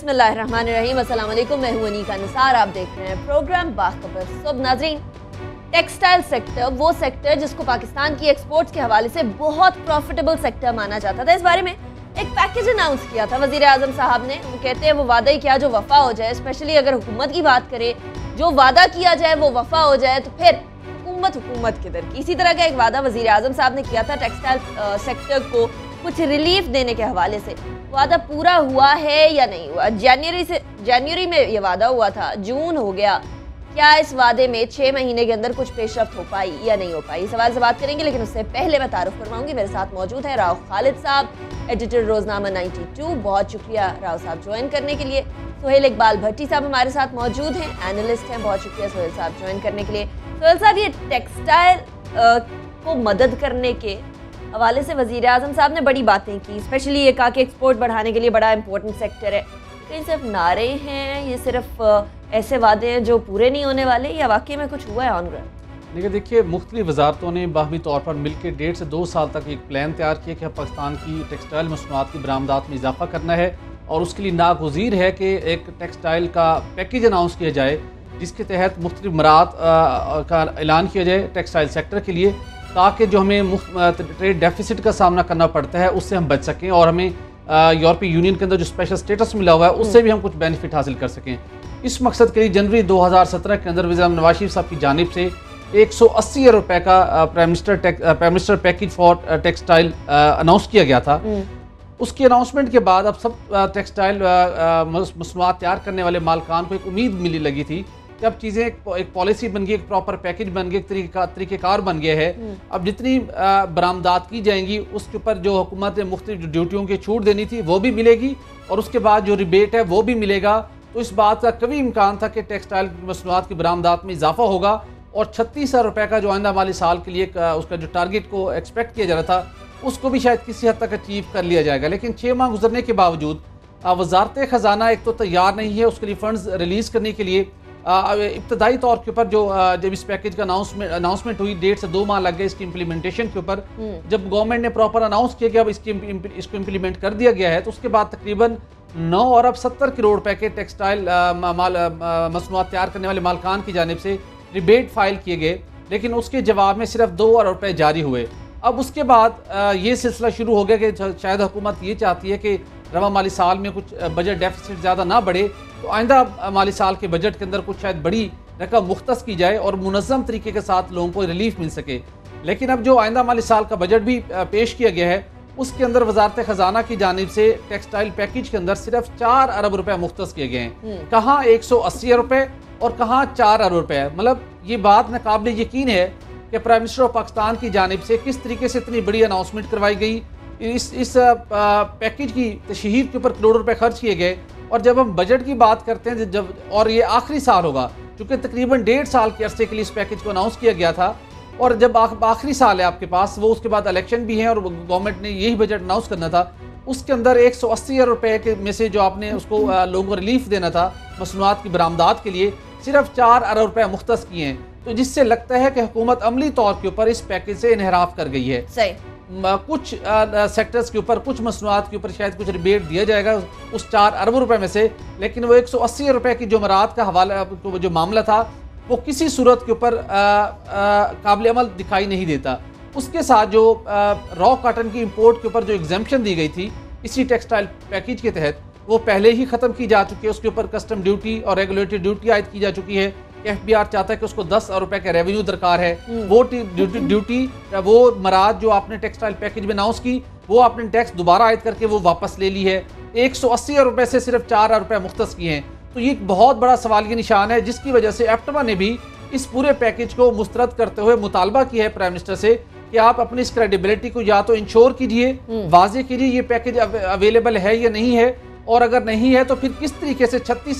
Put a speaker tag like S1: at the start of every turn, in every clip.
S1: बिस्मिल्लाहिर्रहमानिर्रहीम, अस्सलाम वालेकुम। मैं हूं अनीका निसार, आप देख रहे हैं प्रोग्राम बाखबर। सब नाजरीन, टेक्सटाइल सेक्टर वो सेक्टर जिसको पाकिस्तान की एक्सपोर्ट्स के हवाले से बहुत प्रॉफिटेबल सेक्टर माना जाता था। इस बारे में एक पैकेज अनाउंस किया था वज़ीर आज़म साहब ने। वो कहते हैं वो वादा ही क्या जो वफा हो जाए। स्पेशली अगर हुकूमत की बात करें, जो वादा किया जाए वो वफा हो जाए तो फिर हुकूमत किधर की। इसी तरह का एक वादा वज़ीर आज़म साहब ने किया था टेक्सटाइल सेक्टर को कुछ रिलीफ देने के हवाले से। वादा पूरा हुआ है या नहीं हुआ? जनवरी में ये वादा हुआ था, जून हो गया। क्या इस वादे में 6 महीने के अंदर कुछ पेशरफ्त हो पाई या नहीं हो पाई? सवाल से बात करेंगे, लेकिन उससे पहले मैं तारुफ करवाऊंगी। मेरे साथ मौजूद है राव खालिद साहब, एडिटर रोजनामा 92। बहुत शुक्रिया राव साहब ज्वाइन करने के लिए। सोहेल इकबाल भट्टी साहब हमारे साथ मौजूद हैं, एनालिस्ट हैं। बहुत शुक्रिया सोहेल साहब ज्वाइन करने के लिए। सोहेल साहब, ये टेक्सटाइल को मदद करने के हवाले से वज़ीर आज़म साहब ने बड़ी बातें की। स्पेशली ये कहा कि एक्सपोर्ट बढ़ाने के लिए बड़ा इंपॉर्टेंट सेक्टर है। कहीं सिर्फ नारे हैं, ये सिर्फ ऐसे वादे हैं जो पूरे नहीं होने वाले, या वाकई में कुछ हुआ है ऑन ग्राउंड?
S2: देखिए, मुख्तलिफ वजारतों ने बाहमी तौर पर मिलकर 1.5 से 2 साल तक एक प्लान तैयार किया कि पाकिस्तान की टेक्सटाइल मसनूआत की बरामदात में इजाफा करना है, और उसके लिए नागुज़ीर है कि एक टेक्सटाइल का पैकेज अनाउंस किया जाए जिसके तहत मुख्तलिफ मराहत का ऐलान किया जाए टेक्सटाइल सेक्टर के लिए, ताकि जो हमें ट्रेड डेफिसिट का सामना करना पड़ता है उससे हम बच सकें, और हमें यूरोपीय यूनियन के अंदर जो स्पेशल स्टेटस मिला हुआ है उससे भी हम कुछ बेनिफिट हासिल कर सकें। इस मकसद के लिए जनवरी 2017 के अंदर वज़ीर नवाज शरीफ साहब की जानिब से 180 अरब रुपए का prime minister package for textile announce किया गया था। उसकी अनाउंसमेंट के बाद अब सब टेक्सटाइल मसनूआत तैयार करने वाले मालकान को एक उम्मीद मिलने लगी थी कि अब चीज़ें एक पॉलिसी बन गई, एक प्रॉपर पैकेज बन गया, एक तरीक़ेकार बन गया है। अब जितनी बरामदात की जाएंगी उसके ऊपर जो हुकूमत ने मुख्तलिफ ड्यूटियों की छूट देनी थी वो भी मिलेगी, और उसके बाद जो रिबेट है वो भी मिलेगा। तो इस बात का कभी इम्कान था कि टेक्सटाइल मसनूआत की बरामदात में इजाफा होगा, और 36 अरब रुपये का जो आइंदा माली साल के लिए उसका जो टारगेट को एक्सपेक्ट किया जा रहा था उसको भी शायद किसी हद तक अचीव कर लिया जाएगा। लेकिन 6 माह गुजरने के बावजूद वजारत ख़जाना एक तो तैयार नहीं है उसके लिए फ़ंड्स रिलीज़ करने के लिए। इब्तदाई तौर के ऊपर जो जब इस पैकेज का अनाउंसमेंट हुई, 1.5 से 2 माह लग गए इसकी इम्प्लीमेंटेशन के ऊपर। जब गवर्नमेंट ने प्रॉपर अनाउंस किया कि अब इसको इम्प्लीमेंट कर दिया गया है, तो उसके बाद तकरीबन 9 अरब 70 करोड़ रुपए के टेक्सटाइल मसनूआत तैयार करने वाले मालकान की जानिब से रिबेट फाइल किए गए, लेकिन उसके जवाब में सिर्फ 2 अरब रुपए जारी हुए। अब उसके बाद ये सिलसिला शुरू हो गया कि शायद हुकूमत ये चाहती है कि रवा माली साल में कुछ बजट डेफिसिट ज़्यादा ना बढ़े, तो आइंदा माली साल के बजट के अंदर कुछ शायद बड़ी रकम मुख्तस की जाए और मुनज़्ज़म तरीके के साथ लोगों को रिलीफ मिल सके। लेकिन अब जो आइंदा माली साल का बजट भी पेश किया गया है उसके अंदर वजारत ख़जाना की जानिब से टेक्सटाइल पैकेज के अंदर सिर्फ 4 अरब रुपए मुख्तस किए गए हैं। कहाँ 180 अरब रुपए और कहाँ 4 अरब रुपए। मतलब ये बात नाकाबिल यकीन है कि प्राइम मिनिस्टर ऑफ पाकिस्तान की जानिब से किस तरीके से इतनी बड़ी अनाउंसमेंट करवाई गई, इस पैकेज की तशहीर के ऊपर करोड़ों रुपए खर्च किए गए। और जब हम बजट की बात करते हैं, जब और ये आखिरी साल होगा क्योंकि तकरीबन 1.5 साल के अरसे के लिए इस पैकेज को अनाउंस किया गया था, और जब आखिरी साल है आपके पास, वो उसके बाद इलेक्शन भी है और गवर्नमेंट ने यही बजट अनाउंस करना था, उसके अंदर 180 अरब रुपए के में से जो आपने उसको लोगों को रिलीफ देना था मसनूआत की बरामदात के लिए, सिर्फ 4 अरब रुपए मुख्तस किए हैं। तो जिससे लगता है कि हुकूमत अमली तौर के ऊपर इस पैकेज से इनहराफ कर गई है। सही। कुछ सेक्टर्स के ऊपर, कुछ मसनूआत के ऊपर शायद कुछ रिबेट दिया जाएगा उस 4 अरब रुपए में से, लेकिन वो 180 रुपए की जो मराहत का हवाला जो मामला था वो किसी सूरत के ऊपर काबिल अमल दिखाई नहीं देता। उसके साथ जो रॉ काटन की इंपोर्ट के ऊपर जो एग्जेम्पशन दी गई थी इसी टेक्सटाइल पैकेज के तहत, वो पहले ही ख़त्म की जा चुकी है। उसके ऊपर कस्टम ड्यूटी और रेगुलेटरी ड्यूटी आयद की जा चुकी है। FBR चाहता है कि उसको 10 अरब रुपए का रेवेन्यू दरकार है। वो ड्यूटी वो मराद जो आपने टेक्सटाइल पैकेज में अनाउंस की, वो आपने टैक्स दोबारा आयद करके वो वापस ले ली है। 180 अरब रुपए से सिर्फ 4 अरब रुपए मुख्तस किए हैं। तो ये एक बहुत बड़ा सवालिया निशान है, जिसकी वजह से एप्टमा ने भी इस पूरे पैकेज को मुस्तरद करते हुए मुतालबा किया है प्राइम मिनिस्टर से कि आप अपनी इस क्रेडिबिलिटी को या तो इंश्योर कीजिए, वाजे कीजिए ये पैकेज अवेलेबल है या नहीं है, और अगर नहीं है तो फिर किस तरीके से 36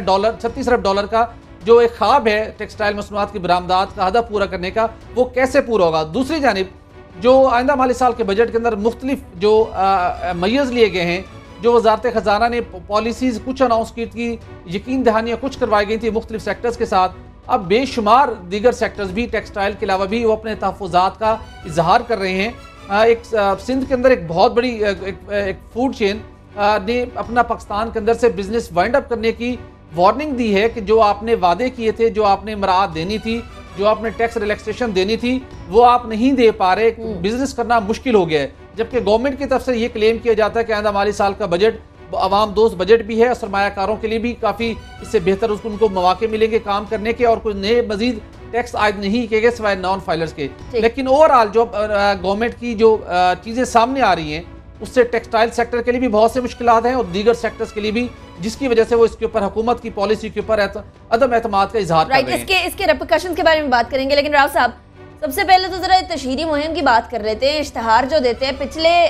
S2: अरब डॉलर का जो एक ख्वाब है टेक्सटाइल मसनूआत की बरामदात का हदफ पूरा करने का, वो कैसे पूरा होगा। दूसरी जानिब जो आइंदा माली साल के बजट के अंदर मुख्तलिफ जो मय्यज़ लिए गए हैं, जो वजारत ख़जाना ने पॉलिसीज़ कुछ अनाउंस की थी, यकीन दहानियाँ कुछ करवाई गई थी मुख्तलिफ सेक्टर्स के साथ, अब बेशुमार दीगर सेक्टर्स भी टेक्सटाइल के अलावा भी वो अपने तहफ़्फ़ुज़ात का इजहार कर रहे हैं। एक सिंध के अंदर एक बहुत बड़ी एक फूड चेन ने अपना पाकिस्तान के अंदर से बिजनेस वाइंड अप करने की वार्निंग दी है कि जो आपने वादे किए थे, जो आपने मराहत देनी थी, जो आपने टैक्स रिलैक्सेशन देनी थी, वो आप नहीं दे पा रहे, बिजनेस करना मुश्किल हो गया है। जबकि गवर्नमेंट की तरफ से ये क्लेम किया जाता है कि आइंदा माली साल का बजट अवाम दोस्त बजट भी है और सरमायाकारों के लिए भी काफ़ी इससे बेहतर उनको मौके मिलेंगे काम करने के, और कुछ नए मजीद टैक्स आयद नहीं किए गए सिवाय नॉन फाइलर्स के। लेकिन ओवरऑल जो गवर्नमेंट की जो चीज़ें सामने आ रही हैं उससे टेक्सटाइल सेक्टर के लिए भी बहुत से मुश्किलात हैं और दीगर सेक्टर्स के लिए भी, जिसकी वजह से वो इसके ऊपर हुकूमत की पॉलिसी के ऊपर अदम एतमाद का इजहार कर रहे हैं।
S1: इसके रिपरकशंस के बारे में बात करेंगे, लेकिन राव साहब सबसे पहले तो जरा तशहीरी मुहिम की बात कर लेते हैं। इश्तहार जो देते हैं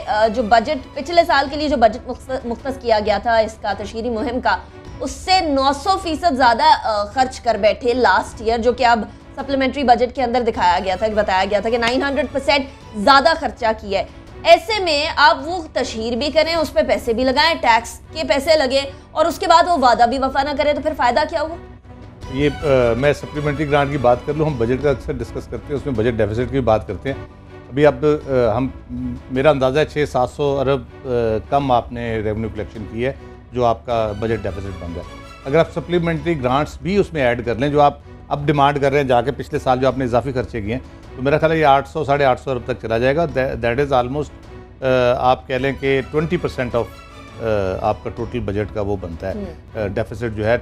S1: पिछले साल के लिए जो बजट मुख्तस किया गया था इसका तशहीरी मुहिम का, उससे 900% ज़्यादा खर्च कर बैठे लास्ट ईयर, जो कि अब सप्लीमेंट्री बजट के अंदर बताया गया था कि 900% ज़्यादा खर्चा किया है। ऐसे में आप वो तशहीर भी करें, उस पर पैसे भी लगाएं, टैक्स के पैसे लगे, और उसके बाद वो वादा भी वफा ना करें, तो फिर फ़ायदा क्या हुआ?
S3: ये मैं सप्लीमेंट्री ग्रांट की बात कर लूँ, हम बजट का अक्सर डिस्कस करते हैं, उसमें बजट डेफिसिट की बात करते हैं। अभी अब मेरा अंदाज़ा है 600-700 अरब कम आपने रेवेन्यू कलेक्शन की है, जो आपका बजट डेफिसिट बन रहा है। अगर आप सप्लीमेंट्री ग्रांट्स भी उसमें ऐड कर लें, जो आप अब डिमांड कर रहे हैं जाके पिछले साल जो आपने इजाफी खर्चे किए हैं, तो मेरा ख्याल है ये 800-850 अरब तक चला जाएगा। दैट इज़ आलमोस्ट आप कह लें कि 20% ऑफ आपका टोटल बजट का वो बनता है डेफिसिट, जो है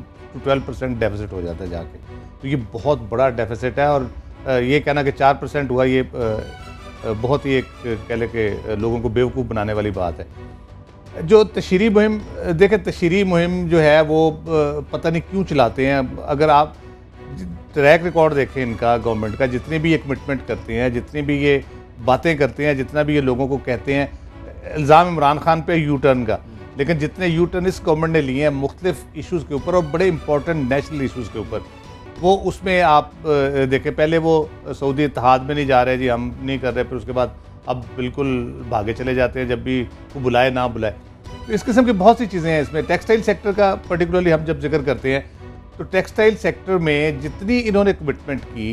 S3: 10-12% डेफिसिट हो जाता है जाके। तो ये बहुत बड़ा डेफिसिट है, और ये कहना कि 4% हुआ, ये बहुत ही एक कह लें कि लोगों को बेवकूफ़ बनाने वाली बात है। जो तशहीरी मुहिम, देखें तशहीरी मुहिम जो है वो पता नहीं क्यों चलाते हैं। अगर आप ट्रैक रिकॉर्ड देखें इनका, गवर्नमेंट का, जितने भी ये कमिटमेंट करते हैं, जितनी भी ये बातें करते हैं, जितना भी ये लोगों को कहते हैं, इल्ज़ाम इमरान खान पे यू टर्न का, लेकिन जितने यू टर्न इस गवर्नमेंट ने लिए हैं मुख्तलिफ इशूज़ के ऊपर और बड़े इंपॉर्टेंट नेशनल इशूज़ के ऊपर, वो उसमें आप देखें, पहले वो सऊदी इत्तेहाद में नहीं जा रहे जी, हम नहीं कर रहे, फिर उसके बाद अब बिल्कुल भागे चले जाते हैं जब भी वो बुलाए ना बुलाए। तो इस किस्म की बहुत सी चीज़ें हैं इसमें। टेक्सटाइल सेक्टर का पर्टिकुलरली हम जब जिक्र करते हैं, तो टेक्सटाइल सेक्टर में जितनी इन्होंने कमिटमेंट की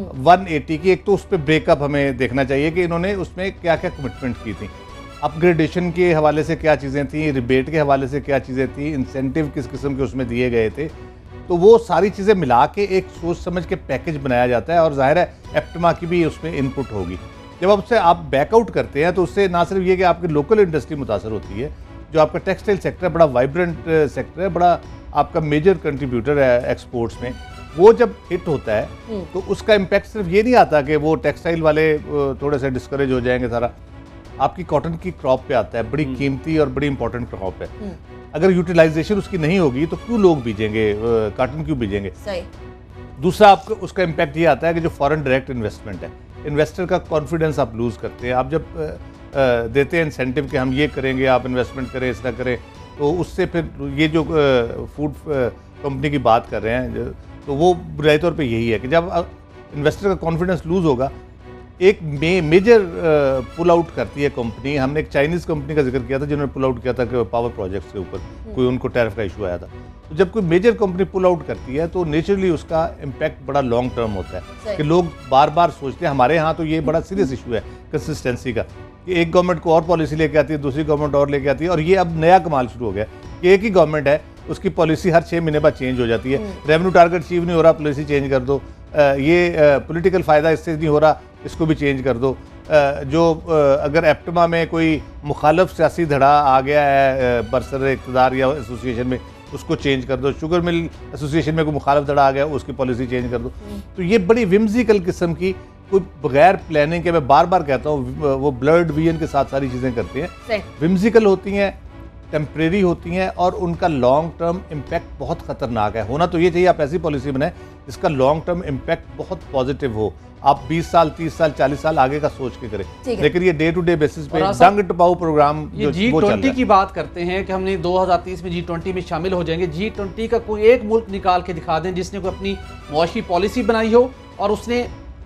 S3: 180 की, एक तो उस पर ब्रेकअप हमें देखना चाहिए कि इन्होंने उसमें क्या क्या कमिटमेंट की थी। अपग्रेडेशन के हवाले से क्या चीज़ें थी, रिबेट के हवाले से क्या चीज़ें थी, इंसेंटिव किस किस्म के उसमें दिए गए थे, तो वो सारी चीज़ें मिला के एक सोच समझ के पैकेज बनाया जाता है, और जाहिर है एप्टमा की भी उसमें इनपुट होगी। जब उससे आप बैकआउट करते हैं तो उससे ना सिर्फ ये कि आपकी लोकल इंडस्ट्री मुतासर होती है, जो आपका टेक्सटाइल सेक्टर है बड़ा वाइब्रेंट सेक्टर है, बड़ा आपका मेजर कंट्रीब्यूटर है एक्सपोर्ट्स में, वो जब हिट होता है तो उसका इम्पैक्ट सिर्फ ये नहीं आता कि वो टेक्सटाइल वाले थोड़े से डिस्करेज हो जाएंगे, सारा आपकी कॉटन की क्रॉप पे आता है, बड़ी कीमती और बड़ी इंपॉर्टेंट क्रॉप है। अगर यूटिलाइजेशन उसकी नहीं होगी तो क्यों लोग बीजेंगे, कॉटन क्यों बीजेंगे?
S1: सही।
S3: दूसरा आपको उसका इम्पैक्ट ये आता है कि जो फॉरेन डायरेक्ट इन्वेस्टमेंट है, इन्वेस्टर का कॉन्फिडेंस आप लूज़ करते हैं। आप जब देते हैं इंसेंटिव कि हम ये करेंगे, आप इन्वेस्टमेंट करें, इस तरह करें, तो उससे फिर ये जो फूड कंपनी की बात कर रहे हैं, तो वो बुनियादी तौर पे यही है कि जब इन्वेस्टर का कॉन्फिडेंस लूज़ होगा, एक मेजर पुल आउट करती है कंपनी। हमने एक चाइनीज़ कंपनी का जिक्र किया था जिन्होंने पुल आउट किया था कि पावर प्रोजेक्ट्स के ऊपर कोई उनको टैरिफ का इशू आया था। तो जब कोई मेजर कंपनी पुल आउट करती है तो नेचुरली उसका इम्पैक्ट बड़ा लॉन्ग टर्म होता है कि लोग बार बार सोचते हैं। हमारे यहाँ तो ये बड़ा सीरियस इशू है कंसिस्टेंसी का, कि एक गवर्नमेंट को और पॉलिसी लेके आती है, दूसरी गवर्नमेंट और लेके आती है, और ये अब नया कमाल शुरू हो गया कि एक ही गवर्नमेंट है, उसकी पॉलिसी हर 6 महीने बाद चेंज हो जाती है। रेवेन्यू टारगेट अचीव नहीं हो रहा, पॉलिसी चेंज कर दो, ये पॉलिटिकल फ़ायदा इससे नहीं हो रहा, इसको भी चेंज कर दो। अगर एप्टमा में कोई मुखालफ सियासी धड़ा आ गया है बरसर इक़्तिदार या एसोसिएशन में, उसको चेंज कर दो। शुगर मिल एसोसिएशन में कोई मुखालफ धड़ा आ गया, उसकी पॉलिसी चेंज कर दो। तो ये बड़ी विम्सिकल किस्म की, कोई बगैर प्लानिंग के, मैं बार बार कहता हूँ, वो ब्लड विजन के साथ सारी चीज़ें करते हैं, विम्सिकल होती हैं, टेम्परेरी होती हैं, और उनका लॉन्ग टर्म इम्पैक्ट बहुत ख़तरनाक है। होना तो ये चाहिए आप ऐसी पॉलिसी बनाएं जिसका लॉन्ग टर्म इम्पैक्ट बहुत पॉजिटिव हो। आप 20 साल, 30 साल, 40 साल आगे का सोच के करें, लेकिन ये डे टू डे बेसिस पे डंग टपाऊ प्रोग्राम
S2: ये G20 की बात करते हैं कि हमने 2030 में G20 में शामिल हो जाएंगे। G20 का कोई एक मुल्क निकाल के दिखा दें जिसने कोई अपनी मुआशी पॉलिसी बनाई हो और उसने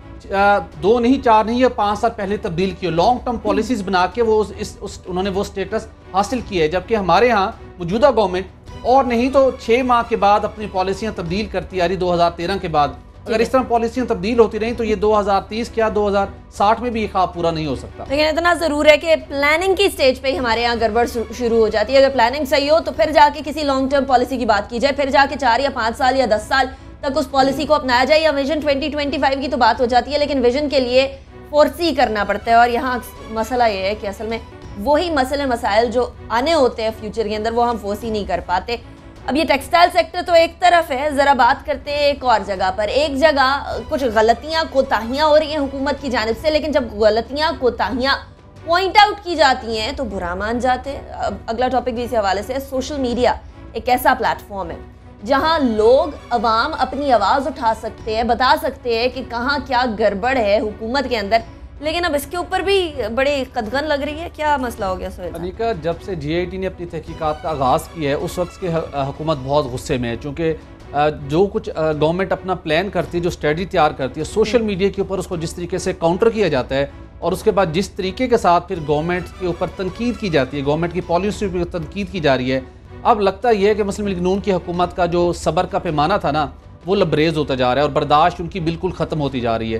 S2: 2 नहीं, 4 नहीं या 5 साल पहले तब्दील की हो, लॉन्ग टर्म पॉलिसीज बना के वो उन्होंने वो स्टेटस हासिल किया है। जबकि हमारे यहाँ मौजूदा गवर्नमेंट और नहीं तो 6 माह के बाद अपनी पॉलिसियाँ तब्दील करती आ रही, 2013 के बाद अगर इस तरह पॉलिसियां तब्दील होती रही तो ये 2030 क्या 2060 में भी ये ख्वाब पूरा नहीं हो सकता।
S1: लेकिन इतना जरूर है कि प्लानिंग की स्टेज पे ही हमारे यहाँ गड़बड़ शुरू हो जाती है। अगर प्लानिंग सही हो तो फिर जाके किसी लॉन्ग टर्म पॉलिसी की बात की जाए, फिर जाके 4 या 5 साल या 10 साल तक उस पॉलिसी को अपनाया जाए, या विजन 2025 की तो बात हो जाती है, लेकिन विजन के लिए फोर्सी करना पड़ता है। और यहाँ मसला ये है कि असल में वही मसले मसाइल जो आने होते हैं फ्यूचर के अंदर वो हम फोर्स ही नहीं कर पाते। अब ये टेक्सटाइल सेक्टर तो एक तरफ है, ज़रा बात करते हैं एक और जगह पर। एक जगह कुछ गलतियाँ कोताहियाँ हो रही हैं हुकूमत की जानिब से, लेकिन जब गलतियाँ कोताहियाँ पॉइंट आउट की जाती हैं तो बुरा मान जाते हैं। अगला टॉपिक भी इसी हवाले से है। सोशल मीडिया एक ऐसा प्लेटफॉर्म है जहां लोग अवाम अपनी आवाज़ उठा सकते हैं, बता सकते हैं कि कहाँ क्या गड़बड़ है हुकूमत के अंदर, लेकिन अब इसके ऊपर भी बड़ी कदगन लग रही है। क्या मसला हो गया सोहेल?
S2: अनिका, जब से GIT ने अपनी तहकीकात का आगाज़ किया है उस वक्त की हुकूमत बहुत गुस्से में है, चूँकि जो कुछ गवर्नमेंट अपना प्लान करती है, जो स्ट्रेटजी तैयार करती है, सोशल मीडिया के ऊपर उसको जिस तरीके से काउंटर किया जाता है और उसके बाद जिस तरीके के साथ फिर गवर्नमेंट के ऊपर तनकीद की जाती है, गवर्नमेंट की पॉलिसी पर तनकीद की जा रही है, अब लगता यह है कि मुस्लिम लीग नून की हुकूमत का जो सब्र का पैमाना था ना वो लबरेज होता जा रहा है और बर्दाश्त उनकी बिल्कुल ख़त्म होती जा रही है।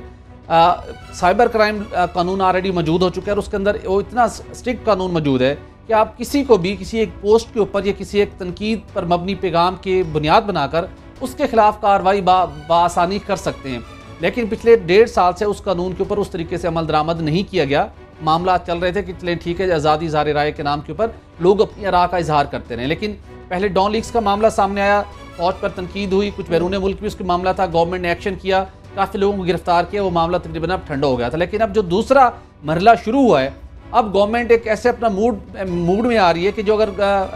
S2: साइबर क्राइम कानून ऑलरेडी मौजूद हो चुका है और उसके अंदर वो इतना स्ट्रिक्ट कानून मौजूद है कि आप किसी को भी किसी एक पोस्ट के ऊपर या किसी एक तनकीद पर मबनी पैगाम के बुनियाद बनाकर उसके खिलाफ कार्रवाई बआसानी कर सकते हैं। लेकिन पिछले 1.5 साल से उस कानून के ऊपर उस तरीके से अमल दरामद नहीं किया गया। मामला चल रहे थे कि चलें ठीक है, आज़ादी इज़हार राय के नाम के ऊपर लोग अपनी राय का इजहार करते रहे, लेकिन पहले डॉन लीग्स का मामला सामने आया, फौज पर तनकीद हुई, कुछ बैरून मुल्क भी उसका मामला था, गवर्नमेंट ने एक्शन किया, काफ़ी लोगों को गिरफ्तार किया, वो मामला तकरीबन अब ठंडा हो गया था। लेकिन अब जो दूसरा मरहला शुरू हुआ है, अब गवर्नमेंट एक ऐसे अपना मूड में आ रही है कि जो अगर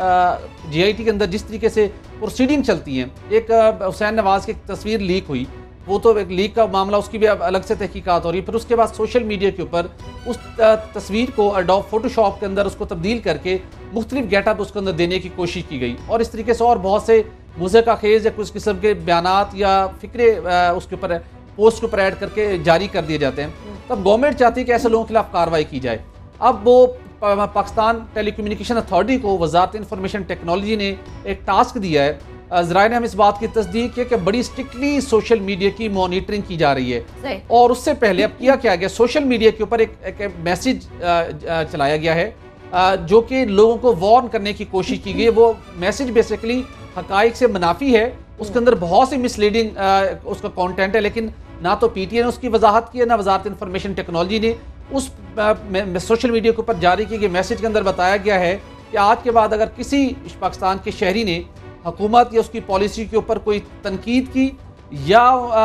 S2: GIT के अंदर जिस तरीके से प्रोसीडिंग चलती हैं, एक हुसैन नवाज की तस्वीर लीक हुई, वो तो एक लीक का मामला, उसकी भी अब अलग से तहकीकात हो रही है। फिर उसके बाद सोशल मीडिया के ऊपर उस तस्वीर को एडोब फोटोशॉप के अंदर उसको तब्दील करके मुख्तलिफ गेटअप उसके अंदर देने की कोशिश की गई और इस तरीके से और बहुत से मुज़े का खेज़ या कुछ किस्म के बयानात या फिक्रे उसके ऊपर पोस्ट के ऊपर ऐड करके जारी कर दिए जाते हैं। तब गवर्नमेंट चाहती है कि ऐसे लोगों के खिलाफ कार्रवाई की जाए। अब वो पाकिस्तान टेलीकम्युनिकेशन अथॉरिटी को वजारत इंफॉर्मेशन टेक्नोलॉजी ने एक टास्क दिया है। ज़राए ने हम इस बात की तस्दीक की कि बड़ी स्ट्रिक्टली सोशल मीडिया की मॉनिटरिंग की जा रही है और उससे पहले अब किया क्या गया, सोशल मीडिया के ऊपर एक मैसेज चलाया गया है जो कि लोगों को वार्न करने की कोशिश की गई है। वो मैसेज बेसिकली हकाइक से मुनाफी है, उसके अंदर बहुत सी मिसलीडिंग उसका कंटेंट है, लेकिन ना तो PTI ने उसकी वजाहत की है, ना वजारत इंफॉर्मेशन टेक्नोलॉजी ने। उस सोशल मीडिया के ऊपर जारी किए गए मैसेज के अंदर बताया गया है कि आज के बाद अगर किसी पाकिस्तान के शहरी ने हुकूमत या उसकी पॉलिसी के ऊपर कोई तनकीद की या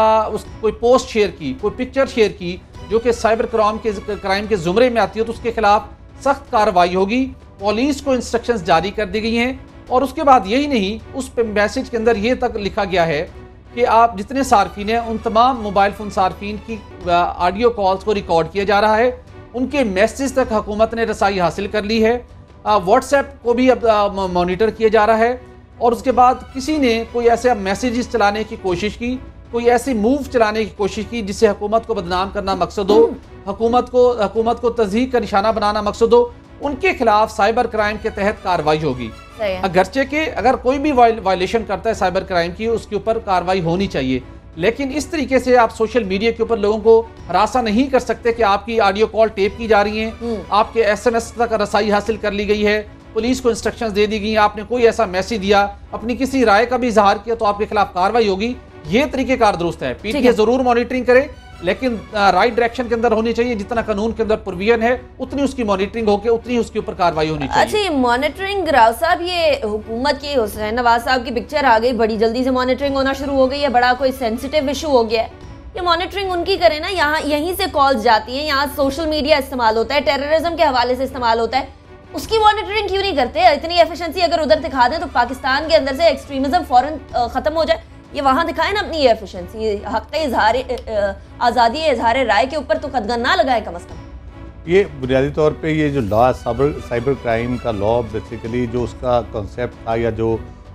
S2: कोई पोस्ट शेयर की, कोई पिक्चर शेयर की जो कि साइबर क्राइम के ज़ुमरे में आती है, तो उसके खिलाफ सख्त कार्रवाई होगी। पुलिस को इंस्ट्रक्शंस जारी कर दी गई हैं और उसके बाद यही नहीं, उस मैसेज के अंदर ये तक लिखा गया है कि आप जितने सार्फिन हैं उन तमाम मोबाइल फ़ोन सार्फिन की ऑडियो कॉल्स को रिकॉर्ड किया जा रहा है, उनके मैसेज तक हुकूमत ने रसाई हासिल कर ली है। व्हाट्सएप को भी अब मॉनिटर किया जा रहा है और उसके बाद किसी ने कोई ऐसे मैसेजेस चलाने की कोशिश की, कोई ऐसी मूव चलाने की कोशिश की जिससे हुकूमत को बदनाम करना मकसद हो, हुकूमत को तज़हीक का निशाना बनाना मकसद हो, उनके खिलाफ साइबर क्राइम के तहत कार्रवाई होगी। अगरचे के अगर कोई भी वायलेशन करता है साइबर क्राइम की, उसके ऊपर कार्रवाई होनी चाहिए, लेकिन इस तरीके से आप सोशल मीडिया के ऊपर लोगों को हरासा नहीं कर सकते कि आपकी ऑडियो कॉल टेप की जा रही है, आपके SMS तक रसाई हासिल कर ली गई है, पुलिस को इंस्ट्रक्शंस दे दी गई, आपने कोई ऐसा मैसेज दिया, अपनी किसी राय का भी इजहार किया तो आपके खिलाफ कार्रवाई होगी। ये तरीकेकार दुरुस्त है। PTI जरूर मॉनिटरिंग करे, लेकिन राइट डायरेक्शन के अंदर होनी चाहिए। जितना कानून के अंदर प्रोविजन है उतनी उसकी मॉनिटरिंग होकर उतनी उसके ऊपर कार्रवाई होनी चाहिए।
S1: अच्छा, ये मॉनिटरिंग राव साहब, ये हुकूमत की हुसैन नवाज साहब की पिक्चर आ गई, बड़ी जल्दी से मॉनिटरिंग होना शुरू हो गई है, बड़ा कोई सेंसिटिव इशू हो गया है, ये मॉनिटरिंग उनकी करें ना। यहाँ यहीं से कॉल्स जाती हैं, यहाँ सोशल मीडिया इस्तेमाल होता है, टेररिज्म के हवाले से इस्तेमाल होता है, उसकी मॉनिटरिंग क्यों नहीं करते? इतनी एफिशिएंसी अगर उधर दिखा दें तो पाकिस्तान के अंदर से एक्सट्रीमिज्म फौरन खत्म हो जाए। ये वहाँ दिखाए ना अपनी एफिशिएंसी, हक इजहार आज़ादी इजहार राय के ऊपर तो कदगन ना लगाए कम अज़ कम।
S3: ये बुनियादी तौर पे ये जो लॉ साइबर क्राइम का लॉ बेसिकली जो उसका कॉन्सेप्ट था या जो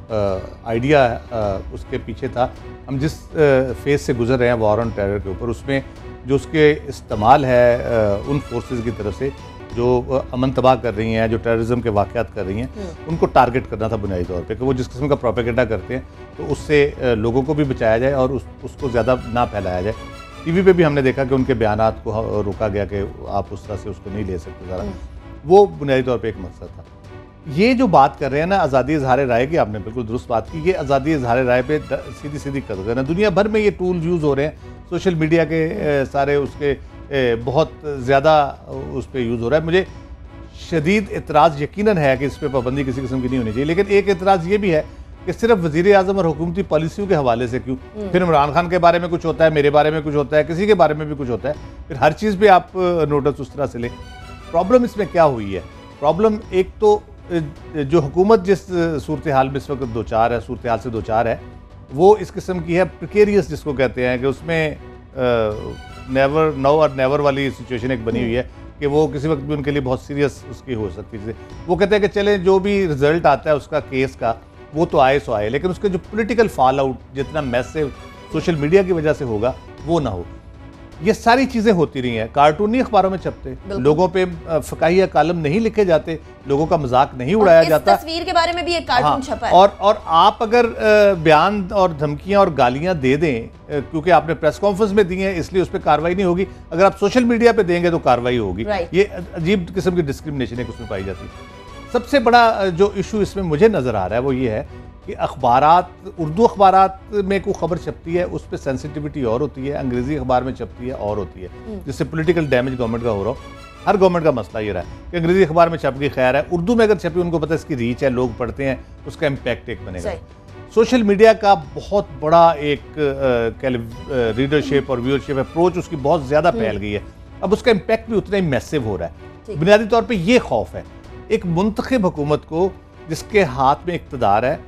S3: आइडिया उसके पीछे था, हम जिस फेज से गुजर रहे हैं वॉर ऑन टेरर के ऊपर, उसमें जो उसके इस्तेमाल है उन फोर्सेस की तरफ से, जो अमन तबाह कर रही हैं, जो टेररिज्म के वाक़यात कर रही हैं, उनको टारगेट करना था बुनियादी तौर पे कि वो जिस किस्म का प्रोपेगेंडा करते हैं तो उससे लोगों को भी बचाया जाए और उसको ज़्यादा ना फैलाया जाए। टीवी पे भी हमने देखा कि उनके बयानात को रोका गया कि आप उस तरह से उसको नहीं ले सकते ज़रा, वो बुनियादी तौर पर एक मकसद था। ये जो बात कर रहे हैं ना आज़ादी इज़हार राय की, आपने बिल्कुल दुरुस्त बात की, ये आज़ादी इज़हार राय पे सीधी सीधी कदर है। दुनिया भर में ये टूल यूज़ हो रहे हैं, सोशल मीडिया के सारे उसके बहुत ज़्यादा उस पर यूज़ हो रहा है। मुझे शदीद एतराज़ यकीनन है कि इस पर पाबंदी किसी किस्म की नहीं होनी चाहिए, लेकिन एक एतराज़ ये भी है कि सिर्फ वज़ीर आज़म और हुकूमती पॉलिसियों के हवाले से क्यों, फिर इमरान खान के बारे में कुछ होता है, मेरे बारे में कुछ होता है, किसी के बारे में भी कुछ होता है, फिर हर चीज़ पे आप नोटिस उस तरह से लें। प्रॉब्लम इसमें क्या हुई है? प्रॉब्लम एक तो जो हुकूमत जिस सूरत हाल में इस वक्त दो चार है, सूरत हाल से दो चार है, वो इस किस्म की है प्रिकेरियस जिसको कहते हैं, कि उसमें नेवर नाउ और नेवर वाली सिचुएशन एक बनी हुई है कि वो किसी वक्त भी उनके लिए बहुत सीरियस उसकी हो सकती है। वो कहते हैं कि चले जो भी रिजल्ट आता है उसका केस का वो तो आए सो आए, लेकिन उसके जो पॉलिटिकल फॉल आउट जितना मैसिव सोशल मीडिया की वजह से होगा वो ना हो। ये सारी चीज़ें होती रही हैं, कार्टून नहीं अखबारों में छपते, लोगों पे फ़काहिया कालम नहीं लिखे जाते, लोगों का मजाक नहीं उड़ाया जाता।
S1: तस्वीर के बारे में भी एक कार्टून छपा है।
S3: और आप अगर बयान और धमकियां और गालियां दे दें क्योंकि आपने प्रेस कॉन्फ्रेंस में दी हैं इसलिए उस पर कार्रवाई नहीं होगी, अगर आप सोशल मीडिया पे देंगे तो कार्रवाई होगी। ये अजीब किस्म की डिस्क्रिमिनेशन एक उसमें पाई जाती है। सबसे बड़ा जो इशू इसमें मुझे नज़र आ रहा है वो ये है कि अखबारात, उर्दू अखबारात में कोई खबर छपती है उस पर सेंसिटिविटी और होती है, अंग्रेज़ी अखबार में छपती है और होती है, जिससे पॉलिटिकल डैमेज गवर्नमेंट का हो रहा हो। हर गवर्नमेंट का मसला ये रहा है कि अंग्रेज़ी अखबार में छप गई खैर है, उर्दू में अगर छपी उनको पता है इसकी रीच है, लोग पढ़ते हैं, उसका इम्पैक्ट एक बनेगा। सोशल मीडिया का बहुत बड़ा एक रीडरशिप और व्यूअरशिप अप्रोच उसकी बहुत ज़्यादा फैल गई है, अब उसका इम्पैक्ट भी उतना ही मैसिव हो रहा है। बुनियादी तौर पर यह खौफ है एक मुंतखब हुकूमत को जिसके हाथ में इक़्तिदार है,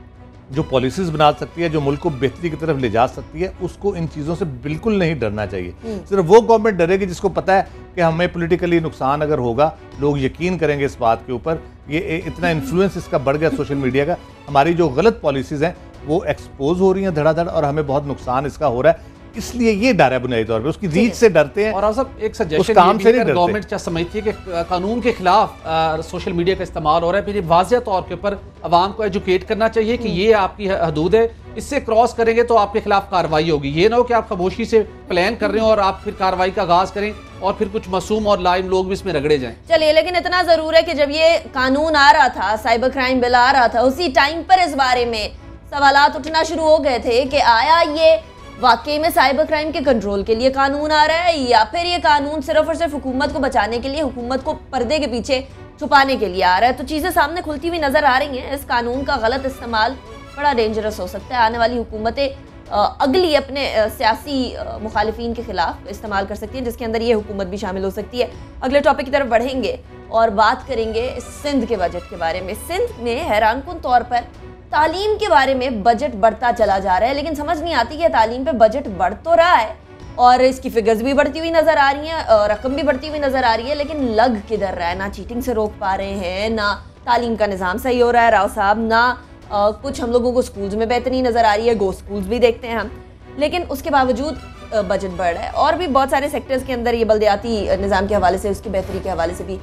S3: जो पॉलिसीज़ बना सकती है, जो मुल्क को बेहतरी की तरफ ले जा सकती है, उसको इन चीज़ों से बिल्कुल नहीं डरना चाहिए। सिर्फ वो गवर्नमेंट डरेगी जिसको पता है कि हमें पॉलिटिकली नुकसान अगर होगा, लोग यकीन करेंगे इस बात के ऊपर, ये इतना इन्फ्लुएंस इसका बढ़ गया सोशल मीडिया का, हमारी जो गलत पॉलिसीज़ हैं वो एक्सपोज हो रही हैं धड़ाधड़ और हमें बहुत नुकसान इसका हो रहा है, इसलिए ये डर है बुनियादी तौर पे, उसकी रीच से डरते हैं।
S2: और आप सब एक सजेशन काम से गवर्नमेंट क्या समझती है कि कानून के खिलाफ सोशल मीडिया का इस्तेमाल हो रहा है, फिर ये वाज़ेह तौर के ऊपर आवाम को एजुकेट करना चाहिए कि ये आपकी हदूद है, इससे क्रॉस करेंगे तो आपके खिलाफ कार्रवाई होगी। ये ना हो कि आप खामोशी से प्लान कर रहे हो और आप फिर कार्रवाई का आगाज करें और फिर कुछ मासूम और लाइम लोग भी इसमें रगड़े जाएं।
S1: चलिए, लेकिन इतना जरूर है कि जब ये कानून आ रहा था, साइबर क्राइम बिल आ रहा था, उसी टाइम पर इस बारे में सवालात उठना शुरू हो गए थे कि आया ये वाकई में साइबर क्राइम के कंट्रोल के लिए कानून आ रहा है या फिर ये कानून सिर्फ और सिर्फ हुकूमत को बचाने के लिए, हुकूमत को पर्दे के पीछे छुपाने के लिए आ रहा है। तो चीज़ें सामने खुलती हुई नजर आ रही हैं। इस कानून का गलत इस्तेमाल बड़ा डेंजरस हो सकता है। आने वाली हुकूमतें अगली अपने सियासी मुखालिफिन के खिलाफ इस्तेमाल कर सकती हैं, जिसके अंदर ये हुकूमत भी शामिल हो सकती है। अगले टॉपिक की तरफ बढ़ेंगे और बात करेंगे सिंध के बजट के बारे में। सिंध में हैरानकुन तौर पर तालीम के बारे में बजट बढ़ता चला जा रहा है, लेकिन समझ नहीं आती कि तालीम पे बजट बढ़ तो रहा है और इसकी फिगर्स भी बढ़ती हुई नजर आ रही हैं, रकम भी बढ़ती हुई नजर आ रही है, लेकिन लग किधर रहा है? ना चीटिंग से रोक पा रहे हैं, ना तालीम का निज़ाम सही हो रहा है राव साहब, ना कुछ हम लोगों को स्कूल्स में बेहतरी नजर आ रही है, गो स्कूल्स भी देखते हैं हम, लेकिन उसके बावजूद बजट बढ़ रहा है। और भी बहुत सारे सेक्टर्स के अंदर ये बल्दियाती निज़ाम के हवाले से, उसकी बेहतरी के हवाले से भी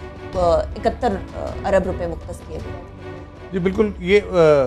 S1: 71 अरब रुपये मुख्तस किए गए।
S3: जी बिल्कुल, ये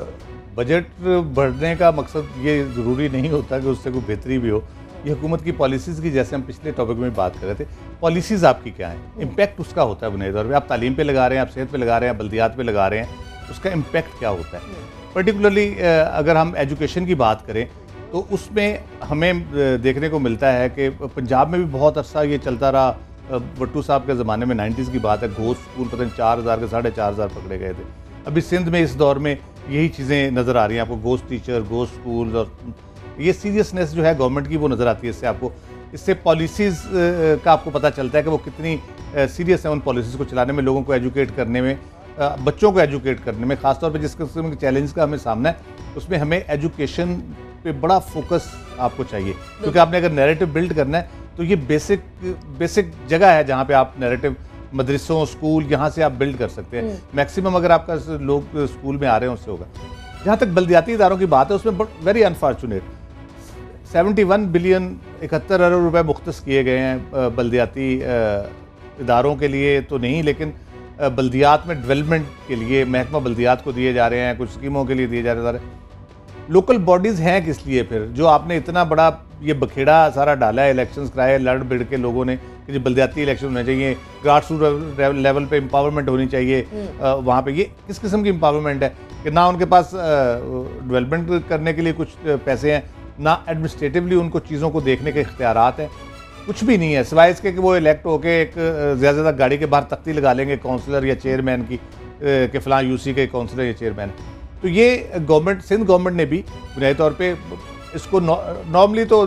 S3: बजट बढ़ने का मकसद ये ज़रूरी नहीं होता कि उससे कोई बेहतरी भी हो। ये हुकूमत की पॉलिसीज़ की, जैसे हम पिछले टॉपिक में बात कर रहे थे, पॉलिसीज़ आपकी क्या है, इम्पैक्ट उसका होता है बुनियादी तौर पे। आप तालीम पे लगा रहे हैं, आप सेहत पे लगा रहे हैं, बल्दियात पे लगा रहे हैं, उसका इम्पैक्ट क्या होता है। पर्टिकुलरली अगर हम एजुकेशन की बात करें तो उसमें हमें देखने को मिलता है कि पंजाब में भी बहुत अर्सा ये चलता रहा। भट्टू साहब के ज़माने में 90s की बात है, घोष स्कूल पता नहीं 4000 के 4500 पकड़े गए थे। अभी सिंध में इस दौर में यही चीज़ें नज़र आ रही हैं आपको, गोश्त टीचर, गोश्त स्कूल, और ये सीरियसनेस जो है गवर्नमेंट की वो नज़र आती है। इससे आपको, इससे पॉलिसीज़ का आपको पता चलता है कि वो कितनी सीरियस है उन पॉलिसीज़ को चलाने में, लोगों को एजुकेट करने में, बच्चों को एजुकेट करने में। ख़ासतौर पर जिस किस्म के चैलेंज का हमें सामना है उसमें हमें एजुकेशन पे बड़ा फोकस आपको चाहिए, क्योंकि आपने अगर नैरेटिव बिल्ड करना है तो ये बेसिक जगह है जहाँ पे आप नैरेटिव, मदरसों, स्कूल, यहाँ से आप बिल्ड कर सकते हैं। मैक्सिमम अगर आपका लोग स्कूल में आ रहे हैं उससे होगा। जहाँ तक बल्दियाती इदारों की बात है उसमें वेरी अनफॉर्चुनेट 71 बिलियन 71 अरब रुपए मुख्तस किए गए हैं बल्दियाती इदारों के लिए तो नहीं, लेकिन बल्दियात में डेवलपमेंट के लिए महकमा बल्दियात को दिए जा रहे हैं, कुछ स्कीमों के लिए दिए जा रहे हैं। लोकल बॉडीज़ हैं किस लिए फिर, जो आपने इतना बड़ा ये बखेड़ा सारा डाला है, इलेक्शंस कराए लड़ बिड़ के लोगों ने कि जो बल्दियाती इलेक्शन होने चाहिए, ग्रास रूट लेवल पे एम्पावरमेंट होनी चाहिए, वहाँ पे ये किस किस्म की एम्पावरमेंट है कि ना उनके पास डेवलपमेंट करने के लिए कुछ पैसे हैं, ना एडमिनिस्ट्रेटिवली उनको चीज़ों को देखने के इख्तियारात हैं, कुछ भी नहीं है सिवाय इसके कि वो इलेक्ट होके एक ज़्यादा ज़्यादा गाड़ी के बाहर तख्ती लगा लेंगे काउंसलर या चेयरमैन की कि फ़लाँ यूसी के काउंसलर या चेयरमैन। तो ये गवर्नमेंट, सिंध गवर्नमेंट ने भी बुनियादी तौर पे इसको नॉर्मली तो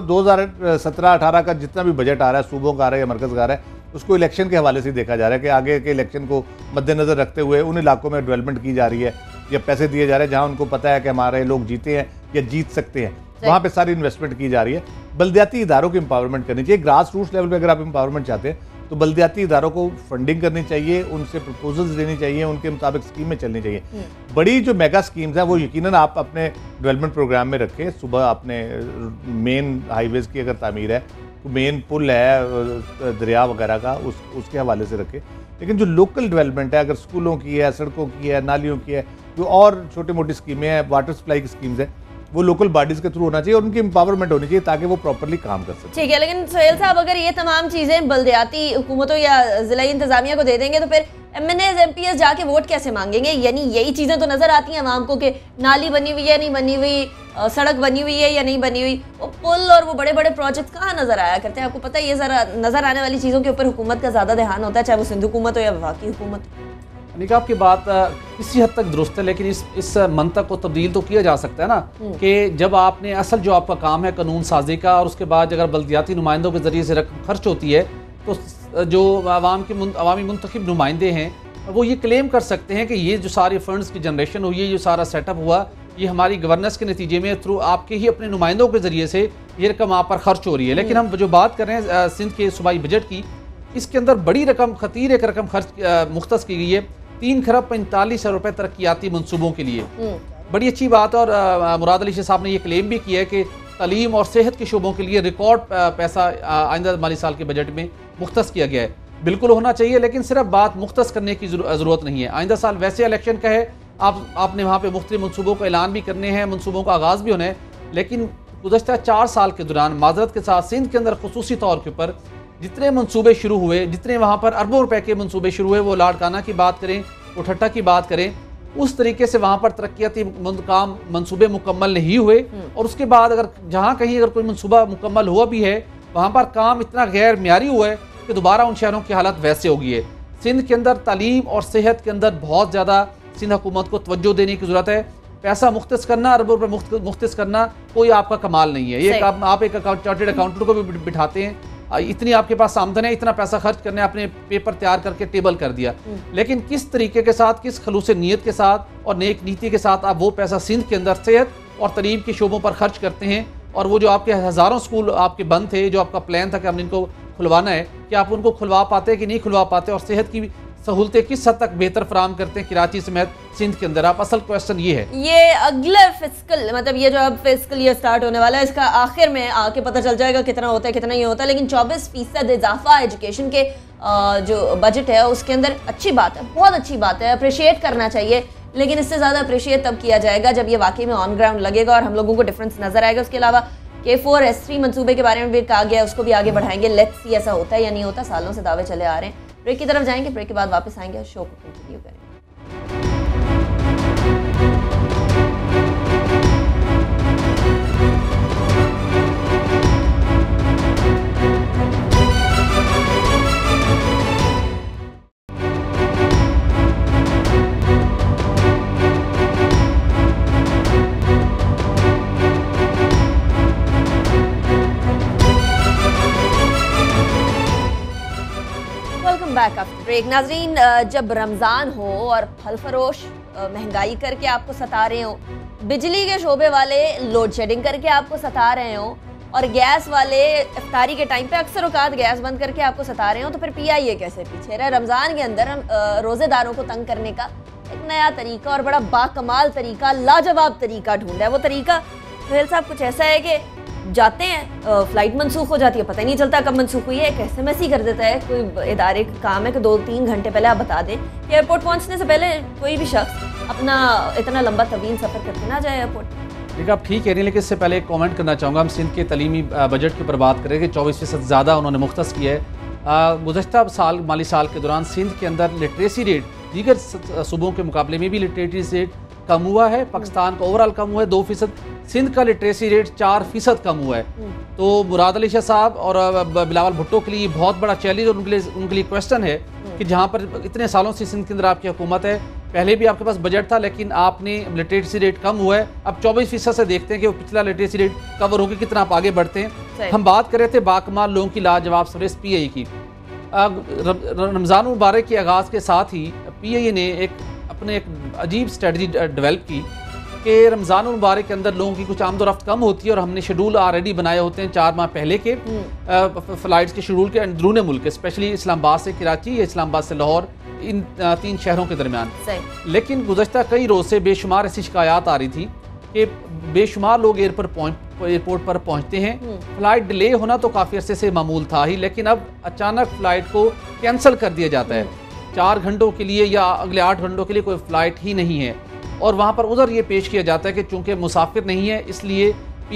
S3: 2017-18 का जितना भी बजट आ रहा है, सूबों का आ रहा है या मरकज़ का आ रहा है, उसको इलेक्शन के हवाले से देखा जा रहा है कि आगे के इलेक्शन को मद्देनज़र रखते हुए उन इलाकों में डेवलपमेंट की जा रही है या पैसे दिए जा रहे हैं जहाँ उनको पता है कि हमारे लोग जीते हैं या जीत सकते हैं, वहाँ पे सारी इन्वेस्टमेंट की जा रही है। बल्दियाती इदारों की एम्पावरमेंट करनी चाहिए। ग्रास रूट्स लेवल पे अगर आप एम्पावरमेंट चाहते हैं तो बल्दियाती इदारों को फंडिंग करनी चाहिए, उनसे प्रपोजल्स देनी चाहिए, उनके मुताबिक स्कीमें चलनी चाहिए। बड़ी जो मेगा स्कीम्स हैं वो यकीनन आप अपने डेवलपमेंट प्रोग्राम में रखें। सुबह आपने मेन हाईवेज़ की अगर तामीर है, मेन पुल है दरिया वगैरह का, उसके हवाले से रखें। लेकिन जो लोकल डेवलपमेंट है, अगर स्कूलों की है, सड़कों की है, नालियों की है, जो और छोटी मोटी स्कीमें हैं, वाटर सप्लाई की स्कीम्स हैं, वो लोकल बॉडीज़ के थ्रू होना चाहिए और उनकी एम्पावरमेंट होनी चाहिए ताकि वो प्रॉपर्ली काम कर सकें।
S1: ठीक है, लेकिन सोहेल साहब अगर ये तमाम चीज़ें बल्दियाती हुकूमतों या ज़िला इंतज़ामिया को दे देंगे तो फिर MNAs MPs जाके वोट कैसे मांगेंगे? यानी यही चीज़ें तो नज़र आती हैं आवाम को कि नाली बनी हुई है नहीं बनी हुई, सड़क बनी हुई है या नहीं बनी हुई, वो पुल और वो बड़े बड़े प्रोजेक्ट कहाँ नज़र आया करते हैं? आपको पता है ये ज़रा नज़र आने वाली चीज़ों के ऊपर हुकूमत का ज़्यादा ध्यान होता है, चाहे वो सिंध हुकूमत हो या वफाकी हुकूमत।
S2: निकाह आपकी बात किसी हद तक दुरुस्त है, लेकिन इस मंतक को तब्दील तो किया जा सकता है ना कि जब आपने असल जो आपका काम है कानून साजी का, और उसके बाद अगर बल्दियाती नुमाइंदों के ज़रिए से रकम खर्च होती है तो जो अवामी मुंतखब नुमाइंदे हैं वो ये क्लेम कर सकते हैं कि ये जो सारे फंड्स की जनरेशन हुई है, ये सारा सेटअप हुआ, ये हमारी गवर्नेंस के नतीजे में थ्रू आपके ही अपने नुमाइंदों के ज़रिए से ये रकम आप पर खर्च हो रही है। लेकिन हम जो बात कर रहे हैं सिंध के सूबाई बजट की, इसके अंदर बड़ी रकम खतीर एक रकम खर्च मुख्तस की गई है 3 खरब 45 रुपए तरक्याती मनसूबों के लिए। बड़ी अच्छी बात है और मुराद अली शाह साहब ने यह क्लेम भी किया है कि तालीम और सेहत के शोबों के लिए रिकॉर्ड पैसा आइंदा माली साल के बजट में मुख्तस किया गया है। बिल्कुल होना चाहिए, लेकिन सिर्फ बात मुख्तस करने की ज़रूरत नहीं है। आइंदा साल वैसे इलेक्शन का है, आपने वहाँ पर मुख्तलिफ मनसूबों का ऐलान भी करने हैं, मनसूबों का आगाज़ भी होना है, लेकिन गुज़श्ता 4 साल के दौरान माजरत के साथ सिंध के अंदर खुसूसी तौर के ऊपर जितने मंसूबे शुरू हुए, जितने वहाँ पर अरबों रुपए के मंसूबे शुरू हुए, वो लाड़काना की बात करें, वो ठट्टा की बात करें, उस तरीके से वहाँ पर तरक्याती काम मंसूबे मुकम्मल नहीं हुए। और उसके बाद अगर जहाँ कहीं अगर कोई मंसूबा मुकम्मल हुआ भी है, वहाँ पर काम इतना गैर म्यारी हुआ है कि दोबारा उन शहरों की हालत वैसे होगी है। सिंध के अंदर तालीम और सेहत के अंदर बहुत ज़्यादा सिंध हुकूमत को तवज्जो देने की ज़रूरत है। पैसा मुख्तस करना, अरबों रुपये मुख्तस करना कोई आपका कमाल नहीं है। ये आप एक चार्टर्ड अकाउंटेंट को भी बिठाते हैं, इतनी आपके पास आमदन है, इतना पैसा खर्च करने, आपने पेपर तैयार करके टेबल कर दिया, लेकिन किस तरीके के साथ, किस खलूस नीयत के साथ और नेक नीति के साथ आप वो पैसा सिंध के अंदर सेहत और तालीम के शोबों पर खर्च करते हैं। और वो जो आपके हज़ारों स्कूल आपके बंद थे, जो आपका प्लान था कि हमने इनको खुलवाना है, कि आप उनको खुलवा पाते हैं कि नहीं खुलवा पाते, और सेहत की सहूलतें किस हद तक बेहतर फराम करते हैं कराची समेत सिंध के अंदर? आप असल क्वेश्चन ये है, ये
S1: अगला फिस्कल मतलब ये जो अब फिस्कल ईयर स्टार्ट होने वाला है, इसका आखिर में आके पता चल जाएगा कितना होता है कितना नहीं होता, लेकिन 24% इजाफा एजुकेशन के जो बजट है उसके अंदर अच्छी बात है, बहुत अच्छी बात है, अप्रिशिएट करना चाहिए। लेकिन इससे ज़्यादा अप्रिशिएट तब किया जाएगा जब ये वाकई में ऑन ग्राउंड लगेगा और हम लोगों को डिफरेंस नजर आएगा। उसके अलावा K4S3 मंसूबे के बारे में भी कहा गया है, उसको भी आगे बढ़ाएंगे। लेट्स सी ऐसा होता है या नहीं होता, सालों से दावे चले आ रहे हैं। ब्रेक की तरफ जाएंगे, ब्रेक के बाद वापस आएंगे और शो को कंटिन्यू करेंगे। Back after break. नाजरीन, जब रमज़ान हो और फल फरोश महंगाई करके आपको सता रहे हो, बिजली के शोबे वाले लोड शेडिंग करके आपको सता रहे हो, और गैस वाले इफ्तारी के टाइम पे अक्सर औकात गैस बंद करके आपको सता रहे हो, तो फिर PIA कैसे पीछे रहा? रमज़ान के अंदर हम रोज़ेदारों को तंग करने का एक नया तरीका और बड़ा बाकमाल तरीका, लाजवाब तरीका ढूंढा है। वो तरीका सोहेल साहब कुछ ऐसा है कि जाते हैं, फ्लाइट मंसूख हो जाती है, पता ही नहीं चलता कब मंसूख हुई है, एक SMS ही कर देता है। कोई इदारे का काम है कि 2-3 घंटे पहले आप बता दें कि एयरपोर्ट पहुंचने से पहले कोई भी शख्स अपना इतना लंबा तवील सफ़र करके ना जाए एयरपोर्ट।
S2: देखिए आप ठीक कह रही हैं, लेकिन इससे पहले एक कमेंट करना चाहूँगा। हम सिंध के तलीमी बजट के ऊपर बात करें कि 24% ज़्यादा उन्होंने मुख्तस किया है। गुज़श्ता साल माली साल के दौरान सिंध के अंदर लिटरेसी रेट दीगर सूबों के मुकाबले में भी लिटरेसी रेट कम हुआ है। पाकिस्तान का ओवरऑल कम हुआ है 2%, सिंध का लिटरेसी रेट 4% कम हुआ है। तो मुराद अली शाह साहब और बिलावल भुट्टो के लिए बहुत बड़ा चैलेंज और उनके लिए क्वेश्चन है कि जहाँ पर इतने सालों से सिंध के अंदर आपकी हुकूमत है, पहले भी आपके पास बजट था लेकिन आपने लिटरेसी रेट कम हुआ है, अब 24% से देखते हैं कि वो पिछला लिटरेसी रेट कवर होकर कितना आप आगे बढ़ते हैं। हम बात कर रहे थे बाकमाल लोगों की लाजवाब सर्विस PIA की। रमज़ान मुबारक के आगाज़ के साथ ही PIA ने एक अजीब स्ट्रेटजी डेवलप की कि रमज़ान मुबारक के अंदर लोगों की कुछ आमदोरफ्त कम होती है और हमने शेड्यूल ऑलरेडी बनाए होते हैं 4 माह पहले के फ़्लाइट्स के शेड्यूल के अंदरून मुल्क, स्पेशली इस्लामाबाद से कराची या इस्लामाबाद से लाहौर, इन 3 शहरों के दरमियान। लेकिन गुज़श्ता कई रोज़ से बेशुमार ऐसी शिकायत आ रही थी कि बेशुमार लोग एयरपोर्ट पर पहुंचते हैं, फ़्लाइट डिले होना तो काफ़ी अरसे से मामूल था ही, लेकिन अब अचानक फ़्लाइट को कैंसिल कर दिया जाता है। 4 घंटों के लिए या अगले 8 घंटों के लिए कोई फ़्लाइट ही नहीं है और वहाँ पर उधर ये पेश किया जाता है कि चूँकि मुसाफिर नहीं है इसलिए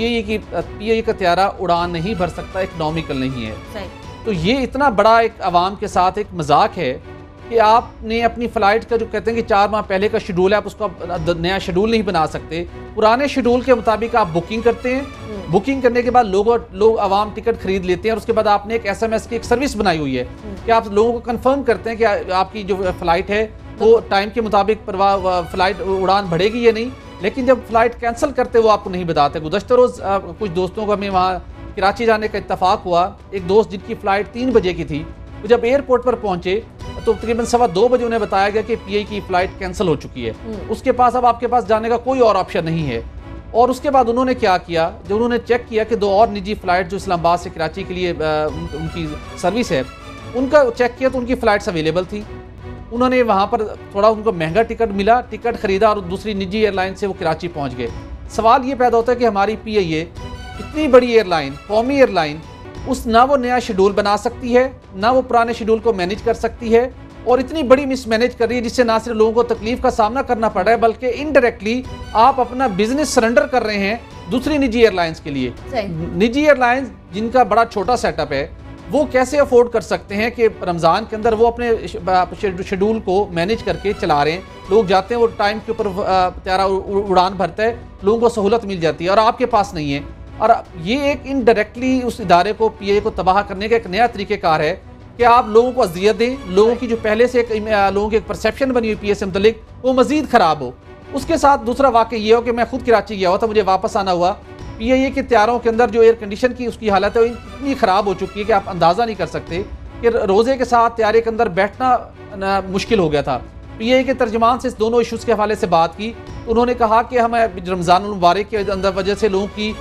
S2: PIA का त्यारा उड़ान नहीं भर सकता, इकनॉमिकल नहीं है। तो ये इतना बड़ा एक आवाम के साथ एक मजाक है कि आपने अपनी फ़्लाइट का जो कहते हैं कि 4 माह पहले का शेड्यूल है, आप उसका नया शेड्यूल नहीं बना सकते। पुराने शेड्यूल के मुताबिक आप बुकिंग करते हैं, बुकिंग करने के बाद लोग आवाम टिकट खरीद लेते हैं और उसके बाद आपने एक SMS की एक सर्विस बनाई हुई है कि आप लोगों को कंफर्म करते हैं कि आपकी जो फ़्लाइट है वो टाइम के मुताबिक फ़्लाइट उड़ान बढ़ेगी या नहीं। लेकिन जब फ़्लाइट कैंसिल करते वो आपको नहीं बताते। गुज़श्ता रोज़ कुछ दोस्तों को हमें वहाँ कराची जाने का इत्तफाक हुआ। एक दोस्त जिनकी फ़्लाइट 3 बजे की थी, वो जब एयरपोर्ट पर पहुँचे तो तकरीबन 2:15 बजे उन्हें बताया गया कि PIA की फ़्लाइट कैंसिल हो चुकी है। उसके पास अब आपके पास जाने का कोई और ऑप्शन नहीं है। और उसके बाद उन्होंने क्या किया, जब उन्होंने चेक किया कि 2 और निजी फ़्लाइट जो इस्लामाबाद से कराची के लिए उनकी सर्विस है, उनका चेक किया तो उनकी फ़्लाइट्स अवेलेबल थी। उन्होंने वहाँ पर थोड़ा उनको महंगा टिकट मिला, टिकट ख़रीदा और दूसरी निजी एयरलाइन से वो कराची पहुँच गए। सवाल ये पैदा होता है कि हमारी PIA इतनी बड़ी एयरलाइन, कौमी एयरलाइन, ना वो नया शेड्यूल बना सकती है, ना वो पुराने शेड्यूल को मैनेज कर सकती है और इतनी बड़ी मिसमैनेज कर रही है जिससे ना सिर्फ लोगों को तकलीफ का सामना करना पड़ रहा है बल्कि इनडायरेक्टली आप अपना बिजनेस सरेंडर कर रहे हैं दूसरी निजी एयरलाइंस के लिए। निजी एयरलाइंस जिनका बड़ा छोटा सेटअप है वो कैसे अफोर्ड कर सकते हैं कि रमज़ान के अंदर वो अपने शेड्यूल को मैनेज करके चला रहे हैं। लोग जाते हैं, वो टाइम के ऊपर त्यारा उड़ान भरता है, लोगों को सहूलत मिल जाती है और आपके पास नहीं है। और ये एक इनडायरेक्टली उस इदारे को PIA को तबाह करने का एक नया तरीक़ेकार है कि आप लोगों को अजियत दें, लोगों की जो पहले से लोगों की एक परसेप्शन बनी हुई PIA से मुतल्लिक वो मज़ीद ख़राब हो। उसके साथ दूसरा वाक़या ये हो कि मैं खुद कराची गया हुआ था, मुझे वापस आना हुआ। PIA के त्यारों के अंदर जो एयर कंडीशन की उसकी हालत है वो इतनी ख़राब हो चुकी है कि आप अंदाज़ा नहीं कर सकते कि रोज़े के साथ त्यारे के अंदर बैठना मुश्किल हो गया था। PIA के तर्जमान से इस दोनों इशूज़ के हवाले से बात की, उन्होंने कहा कि हमें रमज़ान मुबारक के अंदर वजह से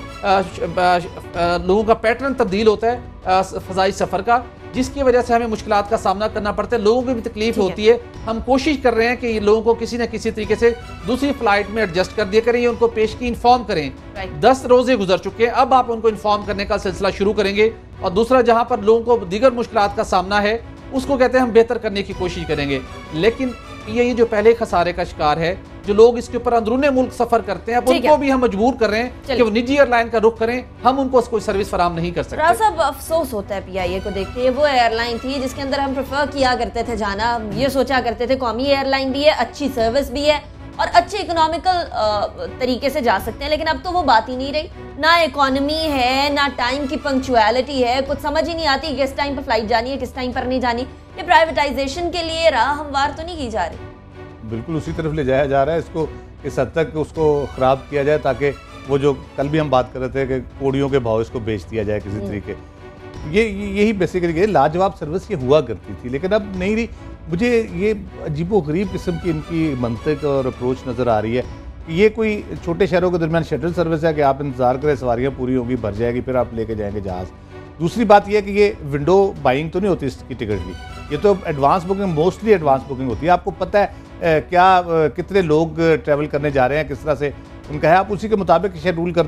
S2: लोगों का पैटर्न तब्दील होता है फ़ज़ाई सफ़र का, जिसकी वजह से हमें मुश्किलात का सामना करना पड़ता है, लोगों की भी तकलीफ होती है। हम कोशिश कर रहे हैं कि लोगों को किसी न किसी तरीके से दूसरी फ़्लाइट में एडजस्ट कर दिया करें, उनको पेश की इन्फॉर्म करें। 10 रोज़े गुजर चुके हैं, अब आप उनको इन्फॉर्म करने का सिलसिला शुरू करेंगे। और दूसरा, जहाँ पर लोगों को दीगर मुश्किलात का सामना है उसको कहते हैं हम बेहतर करने की कोशिश करेंगे। लेकिन ये जो पहले खसारे का शिकार है, जो लोग इसके ऊपर अंदरूनी मुल्क सफर करते हैं, उनको भी हम मजबूर कर रहे हैं कि वो निजी एयरलाइन का रुख करें, हम उनको कोई सर्विस फराहम नहीं कर सकते।
S1: साहब अफसोस होता है PIA को देख के, वो एयरलाइन थी जिसके अंदर हम प्रेफर किया करते थे जाना, ये सोचा करते थे कौमी एयरलाइन भी है, अच्छी सर्विस भी है और अच्छे इकोनॉमिकल तरीके से जा सकते हैं। लेकिन अब तो वो बात ही नहीं रही, ना इकोनॉमी है, ना टाइम की पंक्चुअलिटी है, कुछ समझ ही नहीं आती किस टाइम पर फ्लाइट जानी है, किस टाइम पर नहीं जानी। ये प्राइवेटाइजेशन के लिए राह हमवार तो नहीं की जा रही?
S3: बिल्कुल उसी तरफ ले जाया जा रहा है इसको, इस हद तक उसको ख़राब किया जाए ताकि वो जो कल भी हम बात कर रहे थे कि कोड़ियों के भाव इसको बेच दिया जाए किसी तरीके। यही बेसिकली लाजवाब सर्विस ये हुआ करती थी, लेकिन अब नहीं रही। मुझे ये अजीबोगरीब किस्म की इनकी मंतक और अप्रोच नज़र आ रही है। ये कोई छोटे शहरों के दरमियान शटल सर्विस है कि आप इंतज़ार करें, सवारियाँ पूरी होंगी, भर जाएगी, फिर आप लेके जाएंगे जहाज़। दूसरी बात यह है कि ये विंडो बाइंग तो नहीं होती इसकी टिकट की, ये तो advance booking, mostly advance booking होती है। आपको पता है कितने लोग ट्रैवल करने जा रहे हैं, किस तरह से उनका है, आप उसी के मुताबिक शेड्यूल कर दें।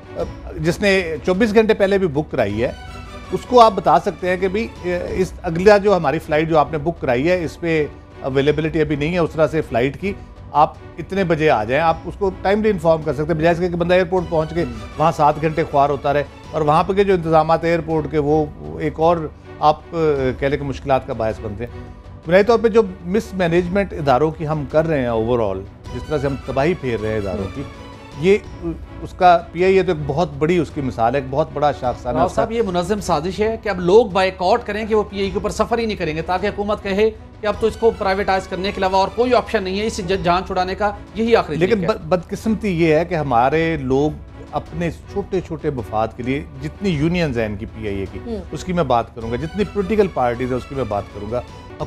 S3: जिसने 24 घंटे पहले भी बुक कराई है, उसको आप बता सकते हैं कि भाई इस अगला जो हमारी फ़्लाइट जो आपने बुक कराई है इस पर अवेलेबिलिटी अभी नहीं है उस तरह से फ़्लाइट की, आप इतने बजे आ जाएं। आप उसको टाइमली इन्फॉर्म कर सकते हैं, बजाय इसके कि बंदा एयरपोर्ट पहुंच के वहाँ 7 घंटे ख्वार होता रहे और वहाँ पर के जो इंतजाम एयरपोर्ट के वो एक और आप कह लें कि मुश्किलात का बायस बनते हैं। बुनियादी तौर पे जो मिसमैनेजमेंट इदारों की हम कर रहे हैं ओवरऑल, जिस तरह से हम तबाही फेर रहे हैं इदारों की, ये उसका PIA तो एक बहुत बड़ी उसकी मिसाल है, एक बहुत बड़ा शाखसाना।
S2: साहब ये मुनज़्ज़म साजिश है कि अब लोग बाइकआउट करें कि वो PIA के ऊपर सफ़र ही नहीं करेंगे, ताकि हुकूमत कहे कि अब तो इसको प्राइवेटाइज करने के अलावा और कोई ऑप्शन नहीं है, इस जान छुड़ाने का यही आखिरी।
S3: लेकिन बदकिस्मती ये है कि हमारे लोग अपने छोटे छोटे मफाद के लिए, जितनी यूनियंस हैं इनकी PIA की उसकी मैं बात करूंगा, जितनी पॉलिटिकल पार्टीज है उसकी मैं बात करूंगा,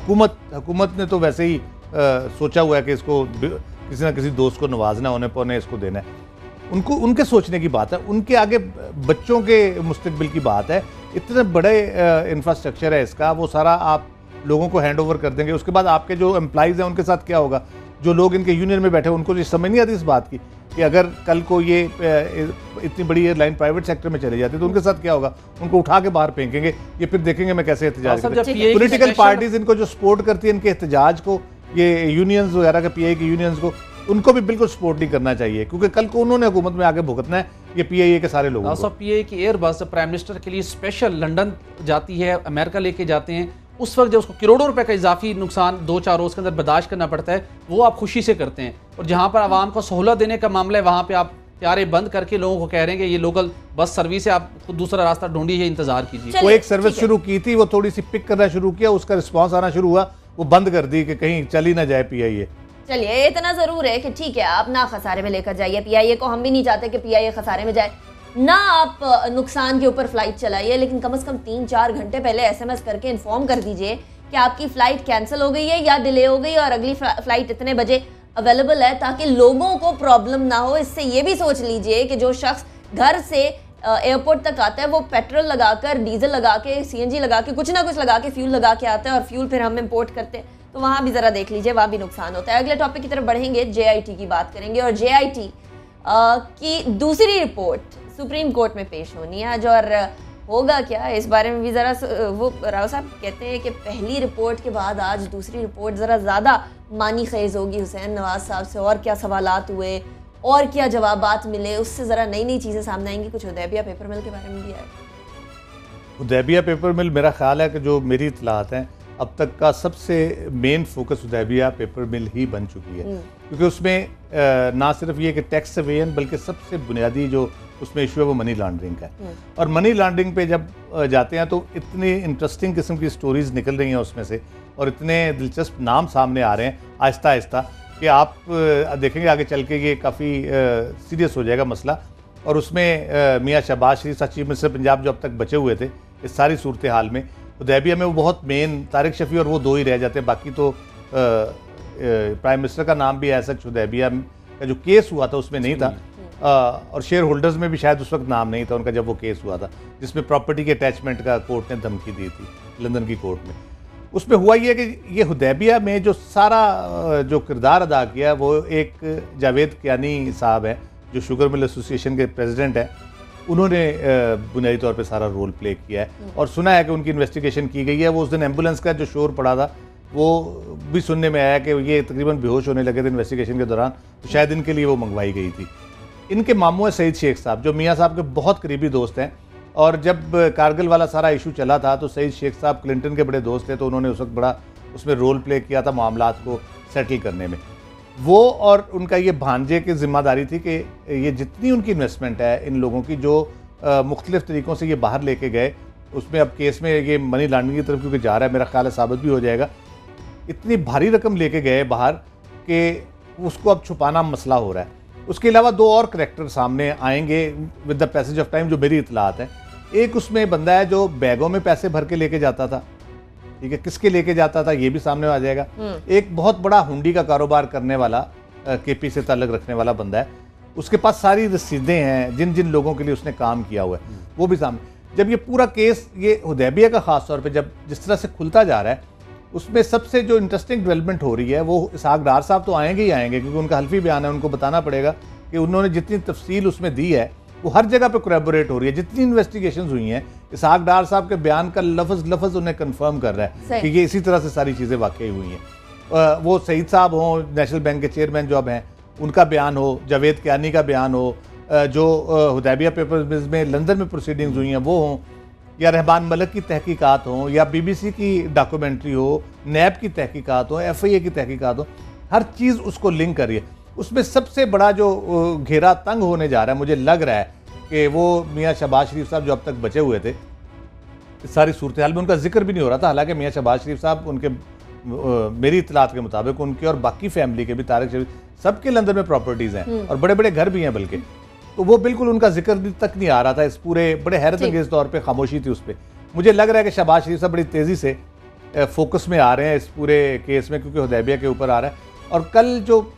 S3: हुकूमत ने तो वैसे ही सोचा हुआ है कि इसको किसी ना किसी दोस्त को नवाजना होने पौने इसको देना है, उनके सोचने की बात है, उनके आगे बच्चों के मुस्तकबिल की बात है। इतने बड़े इंफ्रास्ट्रक्चर है इसका, वो सारा आप लोगों को हैंड ओवर कर देंगे, उसके बाद आपके जो एम्प्लॉइज़ हैं उनके साथ क्या होगा? जो लोग इनके यूनियन में बैठे उनको ये समझ नहीं आती इस बात की कि अगर कल को ये इतनी बड़ी एयरलाइन प्राइवेट सेक्टर में चले जाती है तो उनके साथ क्या होगा? उनको उठा के बाहर फेंकेंगे, ये फिर देखेंगे मैं कैसे एहतजाज करता हूं। पॉलिटिकल पार्टीज इनको जो सपोर्ट करती है इनके एहतजाज को, ये यूनियंस वगैरह के PIA की यूनियंस को, उनको भी बिल्कुल सपोर्ट नहीं करना चाहिए, क्योंकि कल को उन्होंने हुकूमत में आगे भुगतना है ये PIA के सारे लोगों को।
S2: PIA की एयर बस प्राइम मिनिस्टर के लिए स्पेशल लंदन जाती है, अमेरिका लेके जाते हैं, उस वक्त जब उसको करोड़ों रुपए का इजाफी नुकसान 2-4 रोज़ के अंदर बर्दाश्त करना पड़ता है, वो आप खुशी से करते हैं। और जहाँ पर आवाम को सहूलत देने का मामला है वहाँ पर आप त्यारे बंद करके लोगों को कह रहे हैं कि ये लोकल बस सर्विस है, आप खुद दूसरा रास्ता ढूंढिए, इंतजार कीजिए।
S3: वो एक सर्विस शुरू की थी, वो थोड़ी सी पिक करना शुरू किया, उसका रिस्पॉन्स आना शुरू हुआ, वो बंद कर दी कि कहीं चल ही ना जाए PIA।
S1: चलिए इतना जरूर है कि ठीक है आप ना खसारे में लेकर जाइए PIA को, हम भी नहीं चाहते कि PIA खसारे में जाए, ना आप नुकसान के ऊपर फ्लाइट चलाइए, लेकिन कम से कम 3-4 घंटे पहले SMS करके इन्फॉर्म कर दीजिए कि आपकी फ़्लाइट कैंसिल हो गई है या डिले हो गई और अगली फ़्लाइट इतने बजे अवेलेबल है, ताकि लोगों को प्रॉब्लम ना हो। इससे ये भी सोच लीजिए कि जो शख्स घर से एयरपोर्ट तक आता है वो पेट्रोल लगाकर, डीजल लगा के, CNG लगा के, कुछ ना कुछ लगा के फ्यूल लगा के आता है और फ्यूल फिर हम इम्पोर्ट करते हैं, तो वहाँ भी ज़रा देख लीजिए, वहाँ भी नुकसान होता है। अगले टॉपिक की तरफ बढ़ेंगे, JIT की बात करेंगे और JIT की दूसरी रिपोर्ट सुप्रीम कोर्ट में पेश होनी है आज, और होगा क्या इस बारे में भी ज़रा वो राव साहब कहते हैं कि पहली रिपोर्ट के बाद आज दूसरी रिपोर्ट ज़रा ज़्यादा मानी खेज होगी हुसैन नवाज साहब से, और क्या सवालात हुए और क्या जवाबात मिले, उससे ज़रा नई नई चीज़ें सामने आएंगी। कुछ हुदैबिया पेपर मिल के बारे में भी आया।
S3: हुदैबिया पेपर मिल, मेरा ख्याल है कि जो मेरी इतलात हैं अब तक का सबसे main focus Hudaibiya paper mill ही बन चुकी है, क्योंकि उसमें ना सिर्फ ये कि टैक्स एवेजन, बल्कि सबसे बुनियादी जो उसमें इशू है वो मनी लॉन्ड्रिंग का है। और मनी लॉन्ड्रिंग पे जब जाते हैं तो इतनी इंटरेस्टिंग किस्म की स्टोरीज निकल रही हैं उसमें से, और इतने दिलचस्प नाम सामने आ रहे हैं आहिस्ता आहिस्ता कि आप देखेंगे आगे चल के ये काफ़ी सीरियस हो जाएगा मसला। और उसमें मियाँ शहबाज शरीफ चीफ मिनिस्टर पंजाब जो अब तक बचे हुए थे इस सारी सूरत हाल में, हुदैबिया में वो बहुत मेन, तारिक शफी और वो दो ही रह जाते हैं, बाकी तो प्राइम मिनिस्टर का नाम भी ऐसा हुदैबिया का जो केस हुआ था उसमें नहीं था, और शेयर होल्डर्स में भी शायद उस वक्त नाम नहीं था उनका जब वो केस हुआ था, जिसमें प्रॉपर्टी के अटैचमेंट का कोर्ट ने धमकी दी थी लंदन की कोर्ट में। उसमें हुआ ये कि ये हुदैबिया में जो सारा जो किरदार अदा किया वो एक जावेद कियानी साहब हैं जो शुगर मिल एसोसिएशन के प्रेसिडेंट हैं, उन्होंने बुनियादी तौर पे सारा रोल प्ले किया है। और सुना है कि उनकी इन्वेस्टिगेशन की गई है। वो उस दिन एम्बुलेंस का जो शोर पड़ा था वो भी सुनने में आया कि ये तकरीबन बेहोश होने लगे थे इन्वेस्टिगेशन के दौरान, तो शायद इनके लिए वो मंगवाई गई थी। इनके मामू है सईद शेख साहब जो मियाँ साहब के बहुत करीबी दोस्त हैं, और जब कारगिल वाला सारा इशू चला था तो सईद शेख साहब क्लिंटन के बड़े दोस्त थे, तो उन्होंने उस वक्त बड़ा उसमें रोल प्ले किया था मामलात को सेटल करने में। वो और उनका ये भांजे की जिम्मेदारी थी कि ये जितनी उनकी इन्वेस्टमेंट है इन लोगों की जो मुख्तलिफ तरीक़ों से ये बाहर लेके गए, उसमें अब केस में ये मनी लॉन्ड्रिंग की तरफ क्योंकि जा रहा है, मेरा ख्याल है साबित भी हो जाएगा, इतनी भारी रकम लेके गए बाहर कि उसको अब छुपाना मसला हो रहा है। उसके अलावा दो और करैक्टर सामने आएंगे with the passage of time जो मेरी इतलात है। एक उसमें बंदा है जो बैगों में पैसे भर के लेके जाता था, ठीक है, किसके लेके जाता था ये भी सामने आ जाएगा। एक बहुत बड़ा हुंडी का कारोबार करने वाला केपी से ताल्लुक रखने वाला बंदा है, उसके पास सारी रसीदें हैं जिन जिन लोगों के लिए उसने काम किया हुआ है, वो भी सामने। जब ये पूरा केस ये हुदैबिया का खास तौर पे जब जिस तरह से खुलता जा रहा है, उसमें सबसे जो इंटरेस्टिंग डेवलपमेंट हो रही है वो इसहाक डार साहब तो आएंगे ही आएंगे, क्योंकि उनका हल्फी बयान है, उनको बताना पड़ेगा कि उन्होंने जितनी तफसील उसमें दी है वो हर जगह पे कोलैबोरेट हो रही है। जितनी इन्वेस्टिगेशंस हुई हैं, इसहाक डार साहब के बयान का लफ्ज़ उन्हें कंफर्म कर रहा है कि ये इसी तरह से सारी चीज़ें वाकई हुई हैं। वो सईद साहब हों, नेशनल बैंक के चेयरमैन जो अब हैं, उनका बयान हो, जावेद कियानी का बयान हो, जो हुदैबिया पेपर्स में लंदन में प्रोसीडिंग्स हुई हैं वो हों, या रहमान मलिक की तहकीकात हों, या BBC की डॉक्यूमेंट्री हो, नैब की तहकीकात हो, FIA की तहकीकात हो, हर चीज़ उसको लिंक कर रही है। उसमें सबसे बड़ा जो घेरा तंग होने जा रहा है, मुझे लग रहा है कि वो मियाँ शहबाज शरीफ साहब जो अब तक बचे हुए थे, इस सारी सूरत हाल में उनका जिक्र भी नहीं हो रहा था। हालांकि मियाँ शहबाज शरीफ साहब, उनके मेरी इतलात के मुताबिक उनके और बाकी फैमिली के भी, तारिक शरीफ सबके लंदन में प्रॉपर्टीज़ हैं और बड़े बड़े घर भी हैं बल्कि, तो वो बिल्कुल उनका जिक्र तक नहीं आ रहा था। इस पूरे बड़े हैरत अंगेज तौर पे खामोशी थी उस पर। मुझे लग रहा है कि शहबाज शरीफ साहब बड़ी तेज़ी से फोकस में आ रहे हैं इस पूरे केस में, क्योंकि हुदैबिया के ऊपर आ रहा है। और कल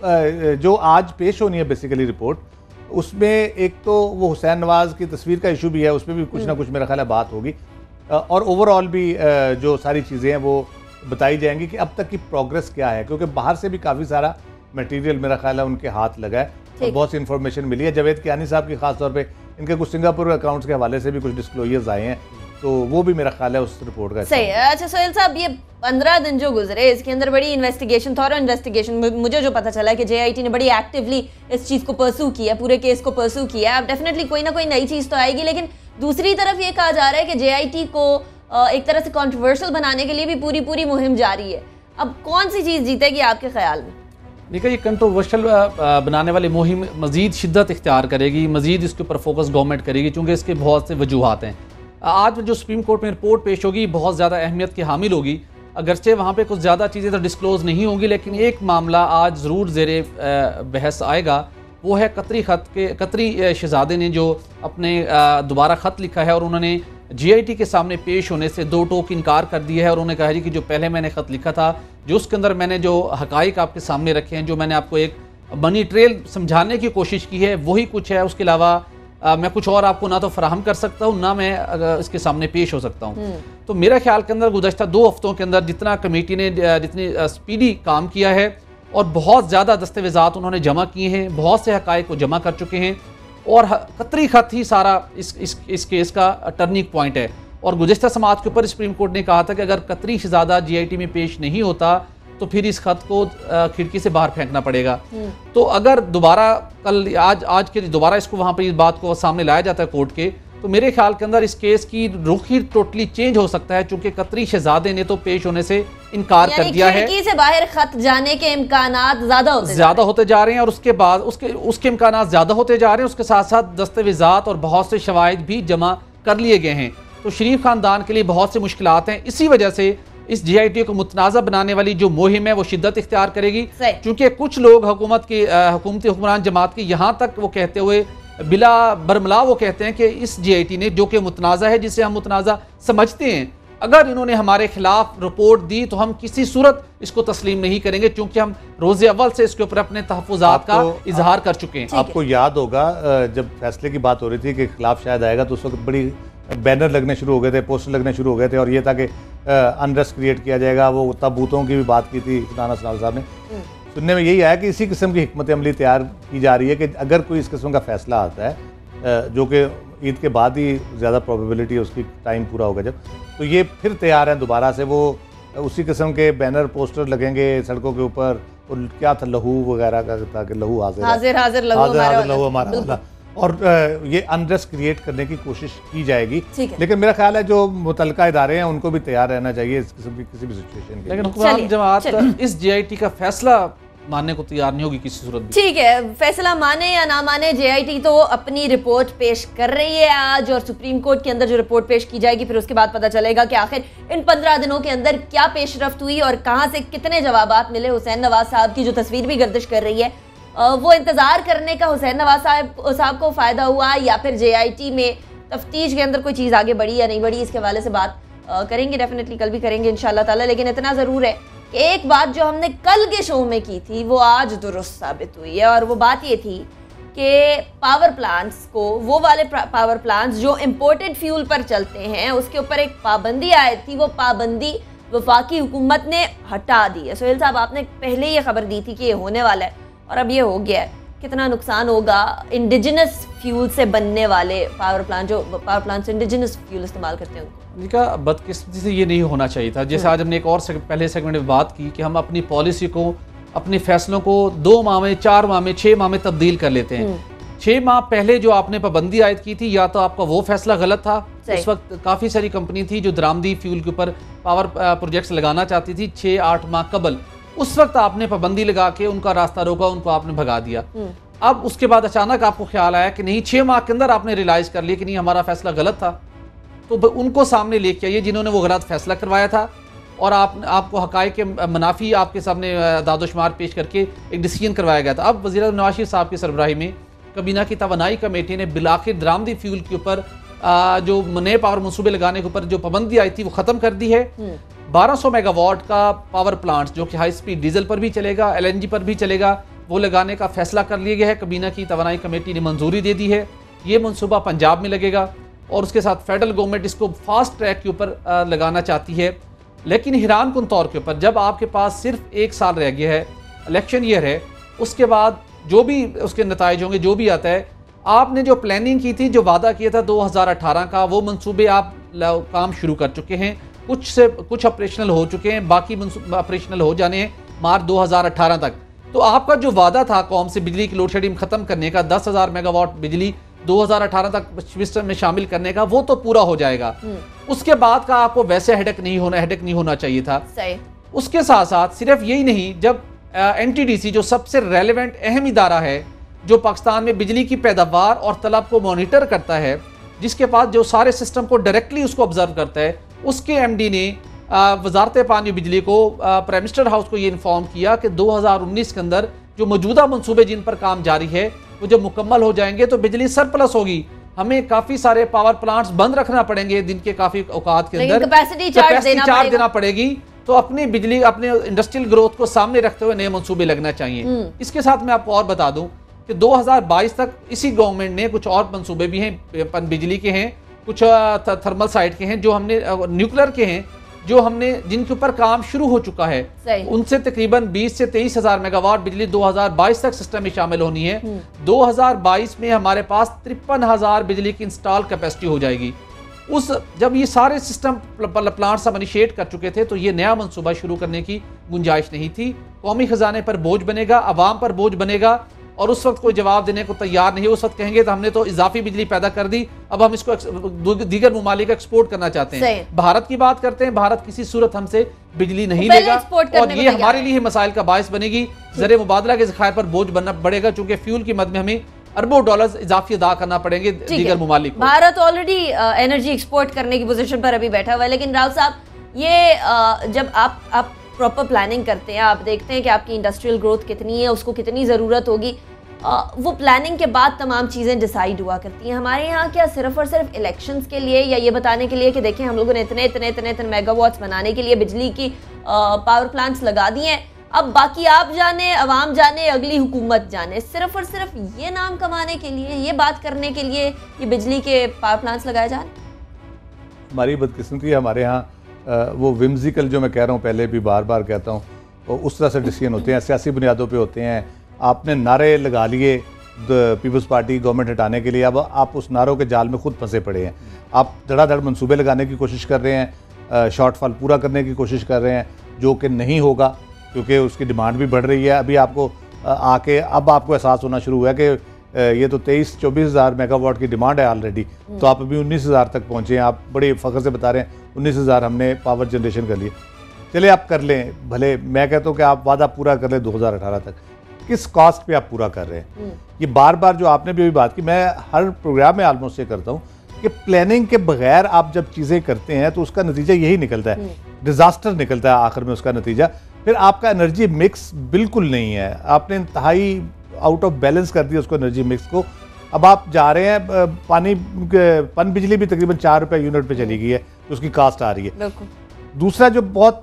S3: जो आज पेश होनी है बेसिकली रिपोर्ट, उसमें एक तो वो हुसैन नवाज की तस्वीर का इशू भी है, उसमें भी कुछ ना कुछ मेरा ख्याल है बात होगी, और ओवरऑल भी जो सारी चीज़ें हैं वो बताई जाएंगी कि अब तक की प्रोग्रेस क्या है, क्योंकि बाहर से भी काफ़ी सारा मटेरियल मेरा ख्याल है उनके हाथ लगा है और बहुत सी इन्फॉर्मेशन मिली है। जावेद कियानी साहब की खास तौर पे इनके कुछ सिंगापुर अकाउंट्स के हवाले से भी कुछ डिस्क्लोजर्स आए हैं, तो वो भी मेरा ख्याल है उस रिपोर्ट का
S1: सही है। अच्छा सोहेल साहब, ये 15 दिन जो गुजरे इसके अंदर बड़ी इन्वेस्टिगेशन, थॉरो इन्वेस्टिगेशन, मुझे जो पता चला है कि JIT ने बड़ी एक्टिवली इस चीज़ को परस्यू किया, पूरे केस को परस्यू किया। अब डेफिनेटली कोई ना कोई नई चीज़ तो आएगी, लेकिन दूसरी तरफ ये कहा जा रहा है कि JIT को एक तरह से कॉन्ट्रोवर्शियल बनाने के लिए भी पूरी मुहिम जारी है। अब कौन सी चीज़ जीतेगी आपके ख्याल में?
S2: देखिए, ये कंट्रोवर्शियल बनाने वाली मुहिम मज़ीद शिद्दत इख्तियार करेगी, मज़ीद इसके ऊपर फोकस गवर्नमेंट करेगी, क्योंकि इसके बहुत से वजूहात हैं। आज जो सुप्रीम कोर्ट में रिपोर्ट पेश होगी बहुत ज़्यादा अहमियत की हामिल होगी। अगरचे वहाँ पे कुछ ज़्यादा चीज़ें तो डिस्क्लोज नहीं होंगी, लेकिन एक मामला आज ज़रूर ज़ेरे बहस आएगा। वो है कतरी शहजादे ने जो अपने दोबारा ख़त लिखा है और उन्होंने JIT के सामने पेश होने से दो टोक इनकार कर दिया है। और उन्होंने कहा है कि जो पहले मैंने ख़त लिखा था, जो उसके अंदर मैंने जो हक़ाइक़ आपके सामने रखे हैं, जो मैंने आपको एक मनी ट्रेल समझाने की कोशिश की है, वही कुछ है। उसके अलावा मैं कुछ और आपको ना तो फराहम कर सकता हूँ, ना मैं इसके सामने पेश हो सकता हूँ। तो मेरा ख्याल के अंदर गुज़श्ता 2 हफ्तों के अंदर जितना कमेटी ने जितनी स्पीडी काम किया है और बहुत ज़्यादा दस्तावेज़ात उन्होंने जमा किए हैं, बहुत से हक़ाइक़ को जमा कर चुके हैं, और कतरी ख़त ही सारा इस केस का टर्निंग पॉइंट है। और गुज़श्ता समाअत के ऊपर सुप्रीम कोर्ट ने कहा था कि अगर कतरी शहजादा JIT में पेश नहीं होता तो फिर इस खत को खिड़की से बाहर फेंकना पड़ेगा। तो अगर दोबारा कल आज के दोबारा इसको वहाँ पर इस बात को सामने लाया जाता है कोर्ट के, तो मेरे ख्याल के अंदर इस केस की रुख ही टोटली चेंज हो सकता है, चूंकि कतरी शहजादे ने तो पेश होने से इनकार कर दिया है।
S1: खिड़की से बाहर खत जाने के इम्कानात ज्यादा
S2: होते जा रहे हैं और उसके बाद उसके इम्कानात ज्यादा होते जा रहे हैं। उसके साथ साथ दस्तावेजात और बहुत से शवाहिद भी जमा कर लिए गए हैं। तो शरीफ खानदान के लिए बहुत सी मुश्किलात हैं। इसी वजह से इस JIT को मुतनाज़ा बनाने वाली जो मुहिम है वो शिद्दत इख्तियार करेगी, क्योंकि कुछ लोग हुकूमती हुक्मरान जमात की यहाँ तक वो कहते हुए बिला बरमला वो कहते हैं कि इस JIT ने, जो कि मुतनाज़ा है, जिसे हम मुतनाज़ा समझते हैं, अगर इन्होंने हमारे खिलाफ रिपोर्ट दी तो हम किसी सूरत इसको तस्लीम नहीं करेंगे, क्योंकि हम रोज़े अव्वल से इसके ऊपर अपने तहफ़्फ़ुज़ात का इजहार कर चुके हैं।
S3: आपको याद होगा जब फैसले की बात हो रही थी कि खिलाफ शायद आएगा, तो उस वक्त बड़ी बैनर लगने शुरू हो गए थे, पोस्टर लगने शुरू हो गए थे, और ये था कि अनरेस्ट क्रिएट किया जाएगा। वो तब बूतों की भी बात की थी इमरान साहब ने। सुनने में यही आया कि इसी किस्म की हिकमत अमली तैयार की जा रही है कि अगर कोई इस किस्म का फैसला आता है, जो कि ईद के बाद ही ज़्यादा प्रोबेबिलिटी है उसकी, टाइम पूरा होगा जब, तो ये फिर तैयार हैं दोबारा से। वो उसी किस्म के बैनर पोस्टर लगेंगे सड़कों के ऊपर, और क्या था, लहू वगैरह का था कि लहू हाजिर लहू हमारा, और ये अनरेस्ट क्रिएट करने की कोशिश की जाएगी। लेकिन मेरा ख्याल है जो मुतलका इदारे हैं उनको भी तैयार रहना चाहिए इस किस्म की किसी भी सिचुएशन के।
S2: लेकिन हुक्मरान जमात इस JIT का फैसला मानने को तैयार नहीं होगी किसी सूरत में।
S1: ठीक है, फैसला माने या ना माने, JIT तो अपनी रिपोर्ट पेश कर रही है आज, और सुप्रीम कोर्ट के अंदर जो रिपोर्ट पेश की जाएगी फिर उसके बाद पता चलेगा कि आखिर इन 15 दिनों के अंदर क्या पेशरफ्त हुई और कहाँ से कितने जवाबात मिले। हुसैन नवाज साहब की जो तस्वीर भी गर्दिश कर रही है, वो इंतजार करने का हुसैन नवाज साहब को फायदा हुआ, या फिर JIT में तफ्तीश के अंदर कोई चीज़ आगे बढ़ी या नहीं बढ़ी, इसके हवाले से बात करेंगे, डेफिनेटली कल भी करेंगे इंशाल्लाह ताला। लेकिन इतना ज़रूर है कि एक बात जो हमने कल के शो में की थी वो आज दुरुस्त साबित हुई है, और वो बात ये थी कि पावर प्लांट्स को, वो वाले पावर प्लांट्स जो इम्पोर्टेड फ्यूल पर चलते हैं, उसके ऊपर एक पाबंदी आई थी, वो पाबंदी वफाकी हुकूमत ने हटा दी है। सोहेल साहब, आपने पहले ये खबर दी थी कि ये होने वाला है, और अब ये हो गया है कितना नुकसान होगा इंडिजिनस फ्यूल से बनने वाले पावर प्लांट, जो पावर प्लांट इंडिजिनस फ्यूल इस्तेमाल करते हैं उनको?
S2: इनका बदकिस्मती से ये नहीं होना चाहिए था। जैसे आज हमने एक और पहले सेगमेंट में बात की कि हम अपनी पॉलिसी को, अपने फैसलों को 2 माह में, 4 माह में, 6 माह में तब्दील कर लेते हैं। 6 माह पहले जो आपने पाबंदी आयद की थी, या तो आपका वो फैसला गलत था, उस वक्त काफ़ी सारी कंपनी थी जो दरामदी फ्यूल के ऊपर पावर प्रोजेक्ट्स लगाना चाहती थी 6-8 माह कबल, उस वक्त आपने पाबंदी लगा के उनका रास्ता रोका, उनको आपने भगा दिया। अब उसके बाद अचानक आपको ख्याल आया कि नहीं, 6 माह के अंदर आपने रियलाइज कर लिया कि नहीं हमारा फैसला गलत था, तो उनको सामने लेके आइए जिन्होंने वो गलत फैसला करवाया था, और आपको हकायक के मुनाफी आपके सामने दादोशुमार पेश करके एक डिसीजन करवाया गया था। अब वज़ीर नवाज शरीफ साहब की सरबराही में कबीना की तवानाई कमेटी ने बिलाखिर दरामदी फ्यूल के ऊपर जो नए पावर मनसूबे लगाने के ऊपर जो पाबंदी आई थी वो ख़त्म कर दी है। 1200 मेगावाट का पावर प्लांट जो कि हाई स्पीड डीजल पर भी चलेगा, LNG पर भी चलेगा, वो लगाने का फैसला कर लिया गया है। कबीना की तवानाई कमेटी ने मंजूरी दे दी है। ये मनसूबा पंजाब में लगेगा और उसके साथ फेडरल गवर्नमेंट इसको फास्ट ट्रैक के ऊपर लगाना चाहती है। लेकिन हैरान कुन तौर के ऊपर जब आपके पास सिर्फ 1 साल रह गया है, इलेक्शन ईयर है, उसके बाद जो भी उसके नताइज होंगे, जो भी आता है, आपने जो प्लानिंग की थी, जो वादा किया था 2018 का, वो मंसूबे आप काम शुरू कर चुके हैं। कुछ ऑपरेशनल हो चुके हैं, बाकी ऑपरेशनल हो जाने हैं मार्च 2018 तक। तो आपका जो वादा था कौम से बिजली की लोड शेडिंग खत्म करने का, 10,000 मेगावाट बिजली 2018 तक सिस्टम में शामिल करने का, वो तो पूरा हो जाएगा। उसके बाद का आपको वैसे हेडेक नहीं होना चाहिए था।
S1: सही। उसके
S2: साथ साथ सिर्फ यही नहीं, जब NTDC जो सबसे रेलेवेंट अहम इदारा है जो पाकिस्तान में बिजली की पैदावार और तलब को मॉनिटर करता है, जिसके पास जो सारे सिस्टम को डायरेक्टली उसको ऑब्जर्व करता है, उसके MD ने वजारत पानी बिजली को, प्राइम मिनिस्टर हाउस को ये इन्फॉर्म किया कि 2019 के अंदर जो मौजूदा मंसूबे जिन पर काम जारी है वो जब मुकम्मल हो जाएंगे तो बिजली सरप्लस होगी। हमें काफ़ी सारे पावर प्लांट्स बंद रखना पड़ेंगे दिन के काफ़ी औकात के अंदर,
S1: कैपेसिटी चार्ज देना पड़ेगी।
S2: तो अपनी बिजली, अपने इंडस्ट्रियल ग्रोथ को सामने रखते हुए नए मंसूबे लगना चाहिए। इसके साथ मैं आपको और बता दूं कि 2022 तक इसी गवर्नमेंट ने कुछ और मंसूबे भी हैं, बिजली के हैं, कुछ थर्मल साइट के हैं, जो हमने न्यूक्लियर के हैं, जो हमने जिनके ऊपर काम शुरू हो चुका है। उनसे तकरीबन 20 से 23,000 मेगावाट बिजली 2022 तक सिस्टम में शामिल होनी है। 2022 में हमारे पास 53,000 बिजली की इंस्टॉल कैपेसिटी हो जाएगी। जब ये सारे सिस्टम प्लांट्स हम इनिशिएट कर चुके थे तो ये नया मंसूबा शुरू करने की गुंजाइश नहीं थी। कौमी खजाने पर बोझ बनेगा, अवाम पर बोझ बनेगा, और उस वक्त कोई जवाब देने को तैयार नहीं। उस वक्त कहेंगे तो हमने तो इजाफी बिजली पैदा कर दी, अब हम इसको दीगर ममालिक एक्सपोर्ट करना चाहते हैं। भारत की बात करते हैं, भारत किसी सूरत हमसे बिजली नहीं लेगा और ये हमारे लिए मसाइल का बायस बनेगी। ज़र मुबादला के ज़खायर पर बोझ बनना पड़ेगा, चूंकि फ्यूल की मद में हमें अरबों डॉलर्स इजाफी अदा करना पड़ेंगे दीगर ममालिक।
S1: भारत ऑलरेडी एनर्जी एक्सपोर्ट करने की पोजीशन पर अभी बैठा हुआ है। लेकिन राव साहब, ये जब आप प्रॉपर प्लानिंग करते हैं, आप देखते हैं कि आपकी इंडस्ट्रियल ग्रोथ कितनी है, उसको कितनी ज़रूरत होगी, वो प्लानिंग के बाद तमाम चीज़ें डिसाइड हुआ करती हैं। हमारे यहाँ क्या सिर्फ और सिर्फ इलेक्शंस के लिए या ये बताने के लिए कि देखें हम लोगों ने इतने मेगावाट्स बनाने के लिए बिजली की पावर प्लांट्स लगा दिए हैं, अब बाकी आप जाने, अवाम जाने, अगली हुकूमत जाने, सिर्फ और सिर्फ ये नाम कमाने के लिए, ये बात करने के लिए ये बिजली के पावर प्लांट्स लगाए जाए?
S3: हमारी बदकिस्मती है, हमारे यहाँ वो विम्जिकल, जो मैं कह रहा हूँ, पहले भी बार बार कहता हूँ, वो उस तरह से डिसीजन होते हैं, सियासी बुनियादों पे होते हैं। आपने नारे लगा लिए पीपल्स पार्टी गवर्नमेंट हटाने के लिए, अब आप उस नारों के जाल में खुद फंसे पड़े हैं। आप धड़ाधड़ मंसूबे लगाने की कोशिश कर रहे हैं, शॉर्टफॉल पूरा करने की कोशिश कर रहे हैं, जो कि नहीं होगा क्योंकि उसकी डिमांड भी बढ़ रही है। अभी आपको आके अब आपको एहसास होना शुरू हुआ है कि ये तो 23-24 हज़ार मेगावाट की डिमांड है ऑलरेडी, तो आप अभी 19,000 तक पहुँचे हैं। आप बड़े फ़ख्र से बता रहे हैं 19,000 हमने पावर जनरेशन कर लिए। चलिए आप कर लें, भले मैं कहता हूँ कि आप वादा पूरा कर लें 2018 तक। किस कॉस्ट पे आप पूरा कर रहे हैं? ये बार बार जो आपने भी अभी बात की, मैं हर प्रोग्राम में ऑलमोस्ट ये करता हूँ कि प्लानिंग के बगैर आप जब चीज़ें करते हैं तो उसका नतीजा यही निकलता है, डिज़ास्टर निकलता है आखिर में उसका नतीजा। फिर आपका एनर्जी मिक्स बिल्कुल नहीं है, आपने इंतहाई आउट ऑफ बैलेंस कर दिया उसको, एनर्जी मिक्स को। अब आप जा रहे हैं, पन बिजली भी तकरीबन 4 रुपये यूनिट पे चली गई है, तो उसकी कास्ट आ रही है। दूसरा जो बहुत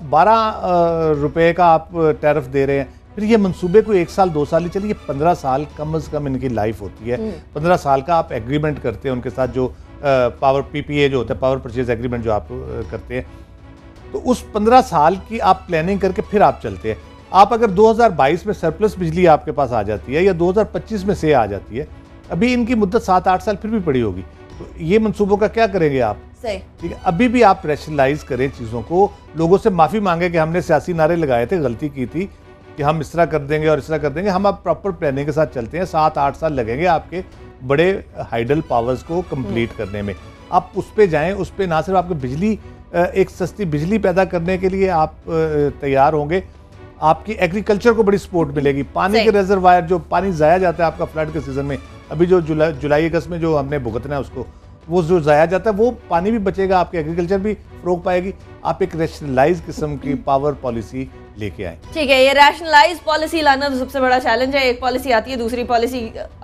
S3: 12 रुपये का आप टैरिफ दे रहे हैं, फिर ये मंसूबे को 1 साल 2 साल ही चलिए, 15 साल कम से कम इनकी लाइफ होती है। 15 साल का आप एग्रीमेंट करते हैं उनके साथ, जो पावर PPA जो होता है, पावर परचेज एग्रीमेंट जो आप करते हैं, तो उस 15 साल की आप प्लानिंग करके फिर आप चलते हैं। आप अगर 2022 में सरप्लस बिजली आपके पास आ जाती है या 2025 में से आ जाती है, अभी इनकी मुद्दत 7-8 साल फिर भी पड़ी होगी, तो ये मंसूबों का क्या करेंगे आप?
S1: सही,
S3: ठीक है, अभी भी आप रैशनलाइज करें चीज़ों को, लोगों से माफ़ी मांगे कि हमने सियासी नारे लगाए थे, गलती की थी कि हम इस तरह कर देंगे और इस तरह कर देंगे। हम अब प्रॉपर प्लानिंग के साथ चलते हैं, 7-8 साल लगेंगे आपके बड़े हाइडल पावर्स को कंप्लीट करने में। आप उस पर जाएँ, उस पर ना सिर्फ आपको बिजली, एक सस्ती बिजली पैदा करने के लिए आप तैयार होंगे, आपकी एग्रीकल्चर को बड़ी सपोर्ट मिलेगी। पानी के रिजर्वायर, जो पानी ज़ाया जाता है आपका फ्लड के सीज़न में, अभी जो जुलाई अगस्त में जो हमने भुगतना है उसको, वो जो ज़ाया जाता है वो पानी भी बचेगा, आपकी एग्रीकल्चर भी फ़रोग पाएगी। आप एक रैशनलाइज किस्म की पावर पॉलिसी लेके आए।
S1: ठीक है, ये रैशनलाइज पॉलिसी लाना तो सबसे बड़ा चैलेंज है। एक पॉलिसी आती है, दूसरी पॉलिसी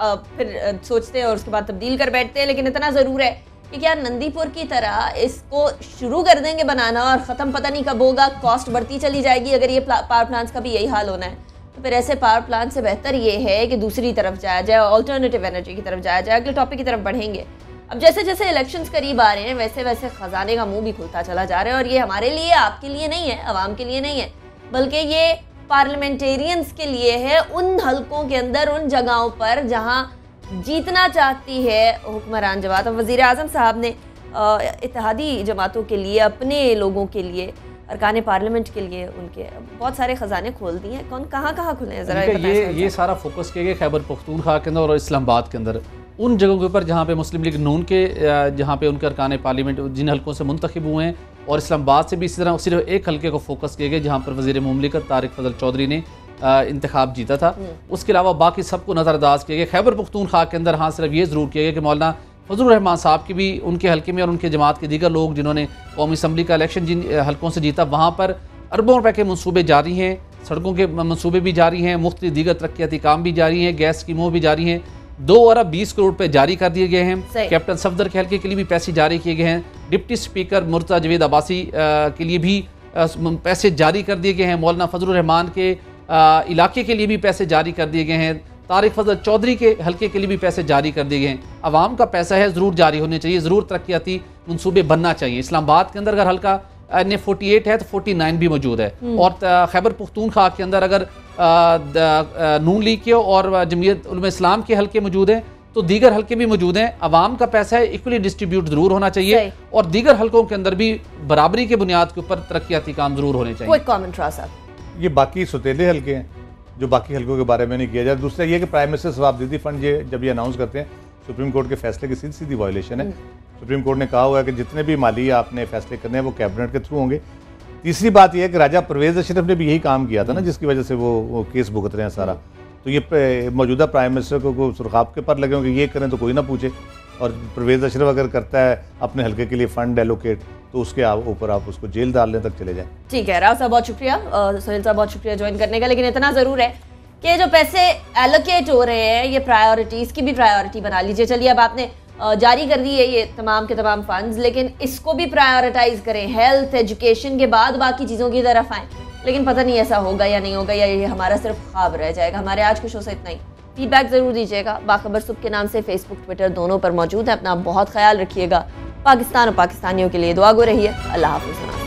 S1: फिर सोचते हैं और उसके बाद तब्दील कर बैठते हैं। लेकिन इतना ज़रूर है कि क्या नंदीपुर की तरह इसको शुरू कर देंगे बनाना और ख़त्म पता नहीं कब होगा, कॉस्ट बढ़ती चली जाएगी। अगर ये पावर प्लांट्स का भी यही हाल होना है तो फिर ऐसे पावर प्लांट से बेहतर ये है कि दूसरी तरफ जाया जाए, ऑल्टरनेटिव एनर्जी की तरफ जाया जाए। अगले टॉपिक की तरफ बढ़ेंगे। अब जैसे जैसे इलेक्शंस करीब आ रहे हैं वैसे वैसे खजाने का मुंह भी खुलता चला जा रहा है। और ये हमारे लिए, आपके लिए नहीं है, अवाम के लिए नहीं है, बल्कि ये पार्लियामेंटेरियंस के लिए है, उन हलकों के अंदर, उन जगहों पर जहां जीतना चाहती है हुक्मरान जमात। अब वज़ीर आज़म साहब ने इत्तेहादी जमातों के लिए, अपने लोगों के लिए, अरकान पार्लियामेंट के लिए उनके बहुत सारे खजाने खोल दिए हैं। कौन कहाँ खुले हैं ज़रा
S2: ये सारा फोकस किया गया खैबर पख्तूनख्वा के अंदर और इस्लामाबाद के अंदर, उन जगहों के ऊपर जहाँ पे मुस्लिम लीग नून के, जहाँ पे उनके अरकान पार्लियामेंट जिन हल्कों से मुंतखब हुए हैं, और इस्लामाबाद से भी इसी तरह सिर्फ एक हल्के को फोकस किया गया जहाँ पर वज़ीर मुमलिकत तारिक फजल चौधरी ने इंतखाब जीता था। उसके अलावा बाकी सबको नज़रअंदाज किया गया। खैबर पख्तूनख्वा के अंदर हाँ सिर्फ ये ज़रूर किया गया कि मौलाना फजलुर रहमान साहब की भी उनके हल्के में और उनके जमात के दीगर लोग जिन्होंने कौमी असम्बली का इलेक्शन जिन हल्कों से जीता, वहाँ पर अरबों रुपए के मनसूबे जारी हैं, सड़कों के मनसूबे भी जारी हैं, मुख्तलिफ दीगर तरक्याती काम भी जारी हैं, गैस स्कीमों भी जारी हैं। 2 अरब 20 करोड़ रुपए जारी कर दिए गए हैं। कैप्टन सफदर के हल्के के लिए भी पैसे जारी किए गए हैं। डिप्टी स्पीकर मुर्तज़ा जवेद अब्बासी के लिए भी पैसे जारी कर दिए गए हैं। मौलाना फजलुर रहमान के इलाके के लिए भी पैसे जारी कर दिए गए हैं। तारिक फजल चौधरी के हल्के के लिए भी पैसे जारी कर दिए गए हैं। अवाम का पैसा है, ज़रूर जारी होने चाहिए, ज़रूर तरक्याती मनसूबे बनना चाहिए। इस्लामाबाद के अंदर अगर हल्का NA48 है तो 49 भी मौजूद है, और खैबर पख्तूनख्वा के अंदर अगर नून लीग के और जमीयत उलमा इस्लाम के हल्के मौजूद हैं तो दीगर हल्के भी मौजूद हैं। अवाम का पैसा है, इक्वली डिस्ट्रीब्यूट जरूर होना चाहिए, और दीगर हल्कों के अंदर भी बराबरी के बुनियाद के ऊपर तरक्याती काम जरूर होने चाहिए।
S1: कोई कमेंट रहा साहब?
S3: ये बाकी सौतेले हल्के हैं जो बाकी हल्कों के बारे में नहीं किया जाए। दूसरा ये कि प्राइम मिनिस्टर जवाबदेही फंड ये जब ये अनाउंस करते हैं, सुप्रीम कोर्ट के फैसले की सीधी सीधी वायलेशन है। सुप्रीम कोर्ट ने कहा हुआ है कि जितने भी माली आपने फैसले करने हैं वो कैबिनेट के थ्रू होंगे। तीसरी बात यह है कि राजा परवेज अशरफ ने भी यही काम किया था ना, जिसकी वजह से वो केस भुगत रहे हैं सारा। तो ये मौजूदा प्राइम मिनिस्टर को सुरखाब के पर लगे होंगे, ये करें तो कोई ना पूछे। और परवेज अशरफ अगर करता है अपने हल्के के लिए फंड एलोकेट तो उसके ऊपर आप उसको जेल डालने तक चले जाएं।
S1: ठीक है, राव साहब बहुत शुक्रिया, सोहेल साहब बहुत शुक्रिया ज्वाइन करने का। लेकिन इतना ज़रूर है कि जो पैसे एलोकेट हो रहे हैं ये प्रायोरिटीज़ की भी प्रायोरिटी बना लीजिए। चलिए अब आपने जारी कर दी है ये तमाम के तमाम फंड्स, लेकिन इसको भी प्रायोरिटाइज करें। हेल्थ, एजुकेशन के बाद बाकी चीज़ों की तरफ आएँ। लेकिन पता नहीं ऐसा होगा या नहीं होगा, या ये हमारा सिर्फ ख्वाब रह जाएगा। हमारे आज के शो से इतना ही। फीडबैक ज़रूर दीजिएगा। बाखबर सुबह के नाम से फेसबुक, ट्विटर दोनों पर मौजूद है। अपना बहुत ख्याल रखिएगा। पाकिस्तान और पाकिस्तानियों के लिए दुआ गो रहिए। अल्लाह हाफ़िज़।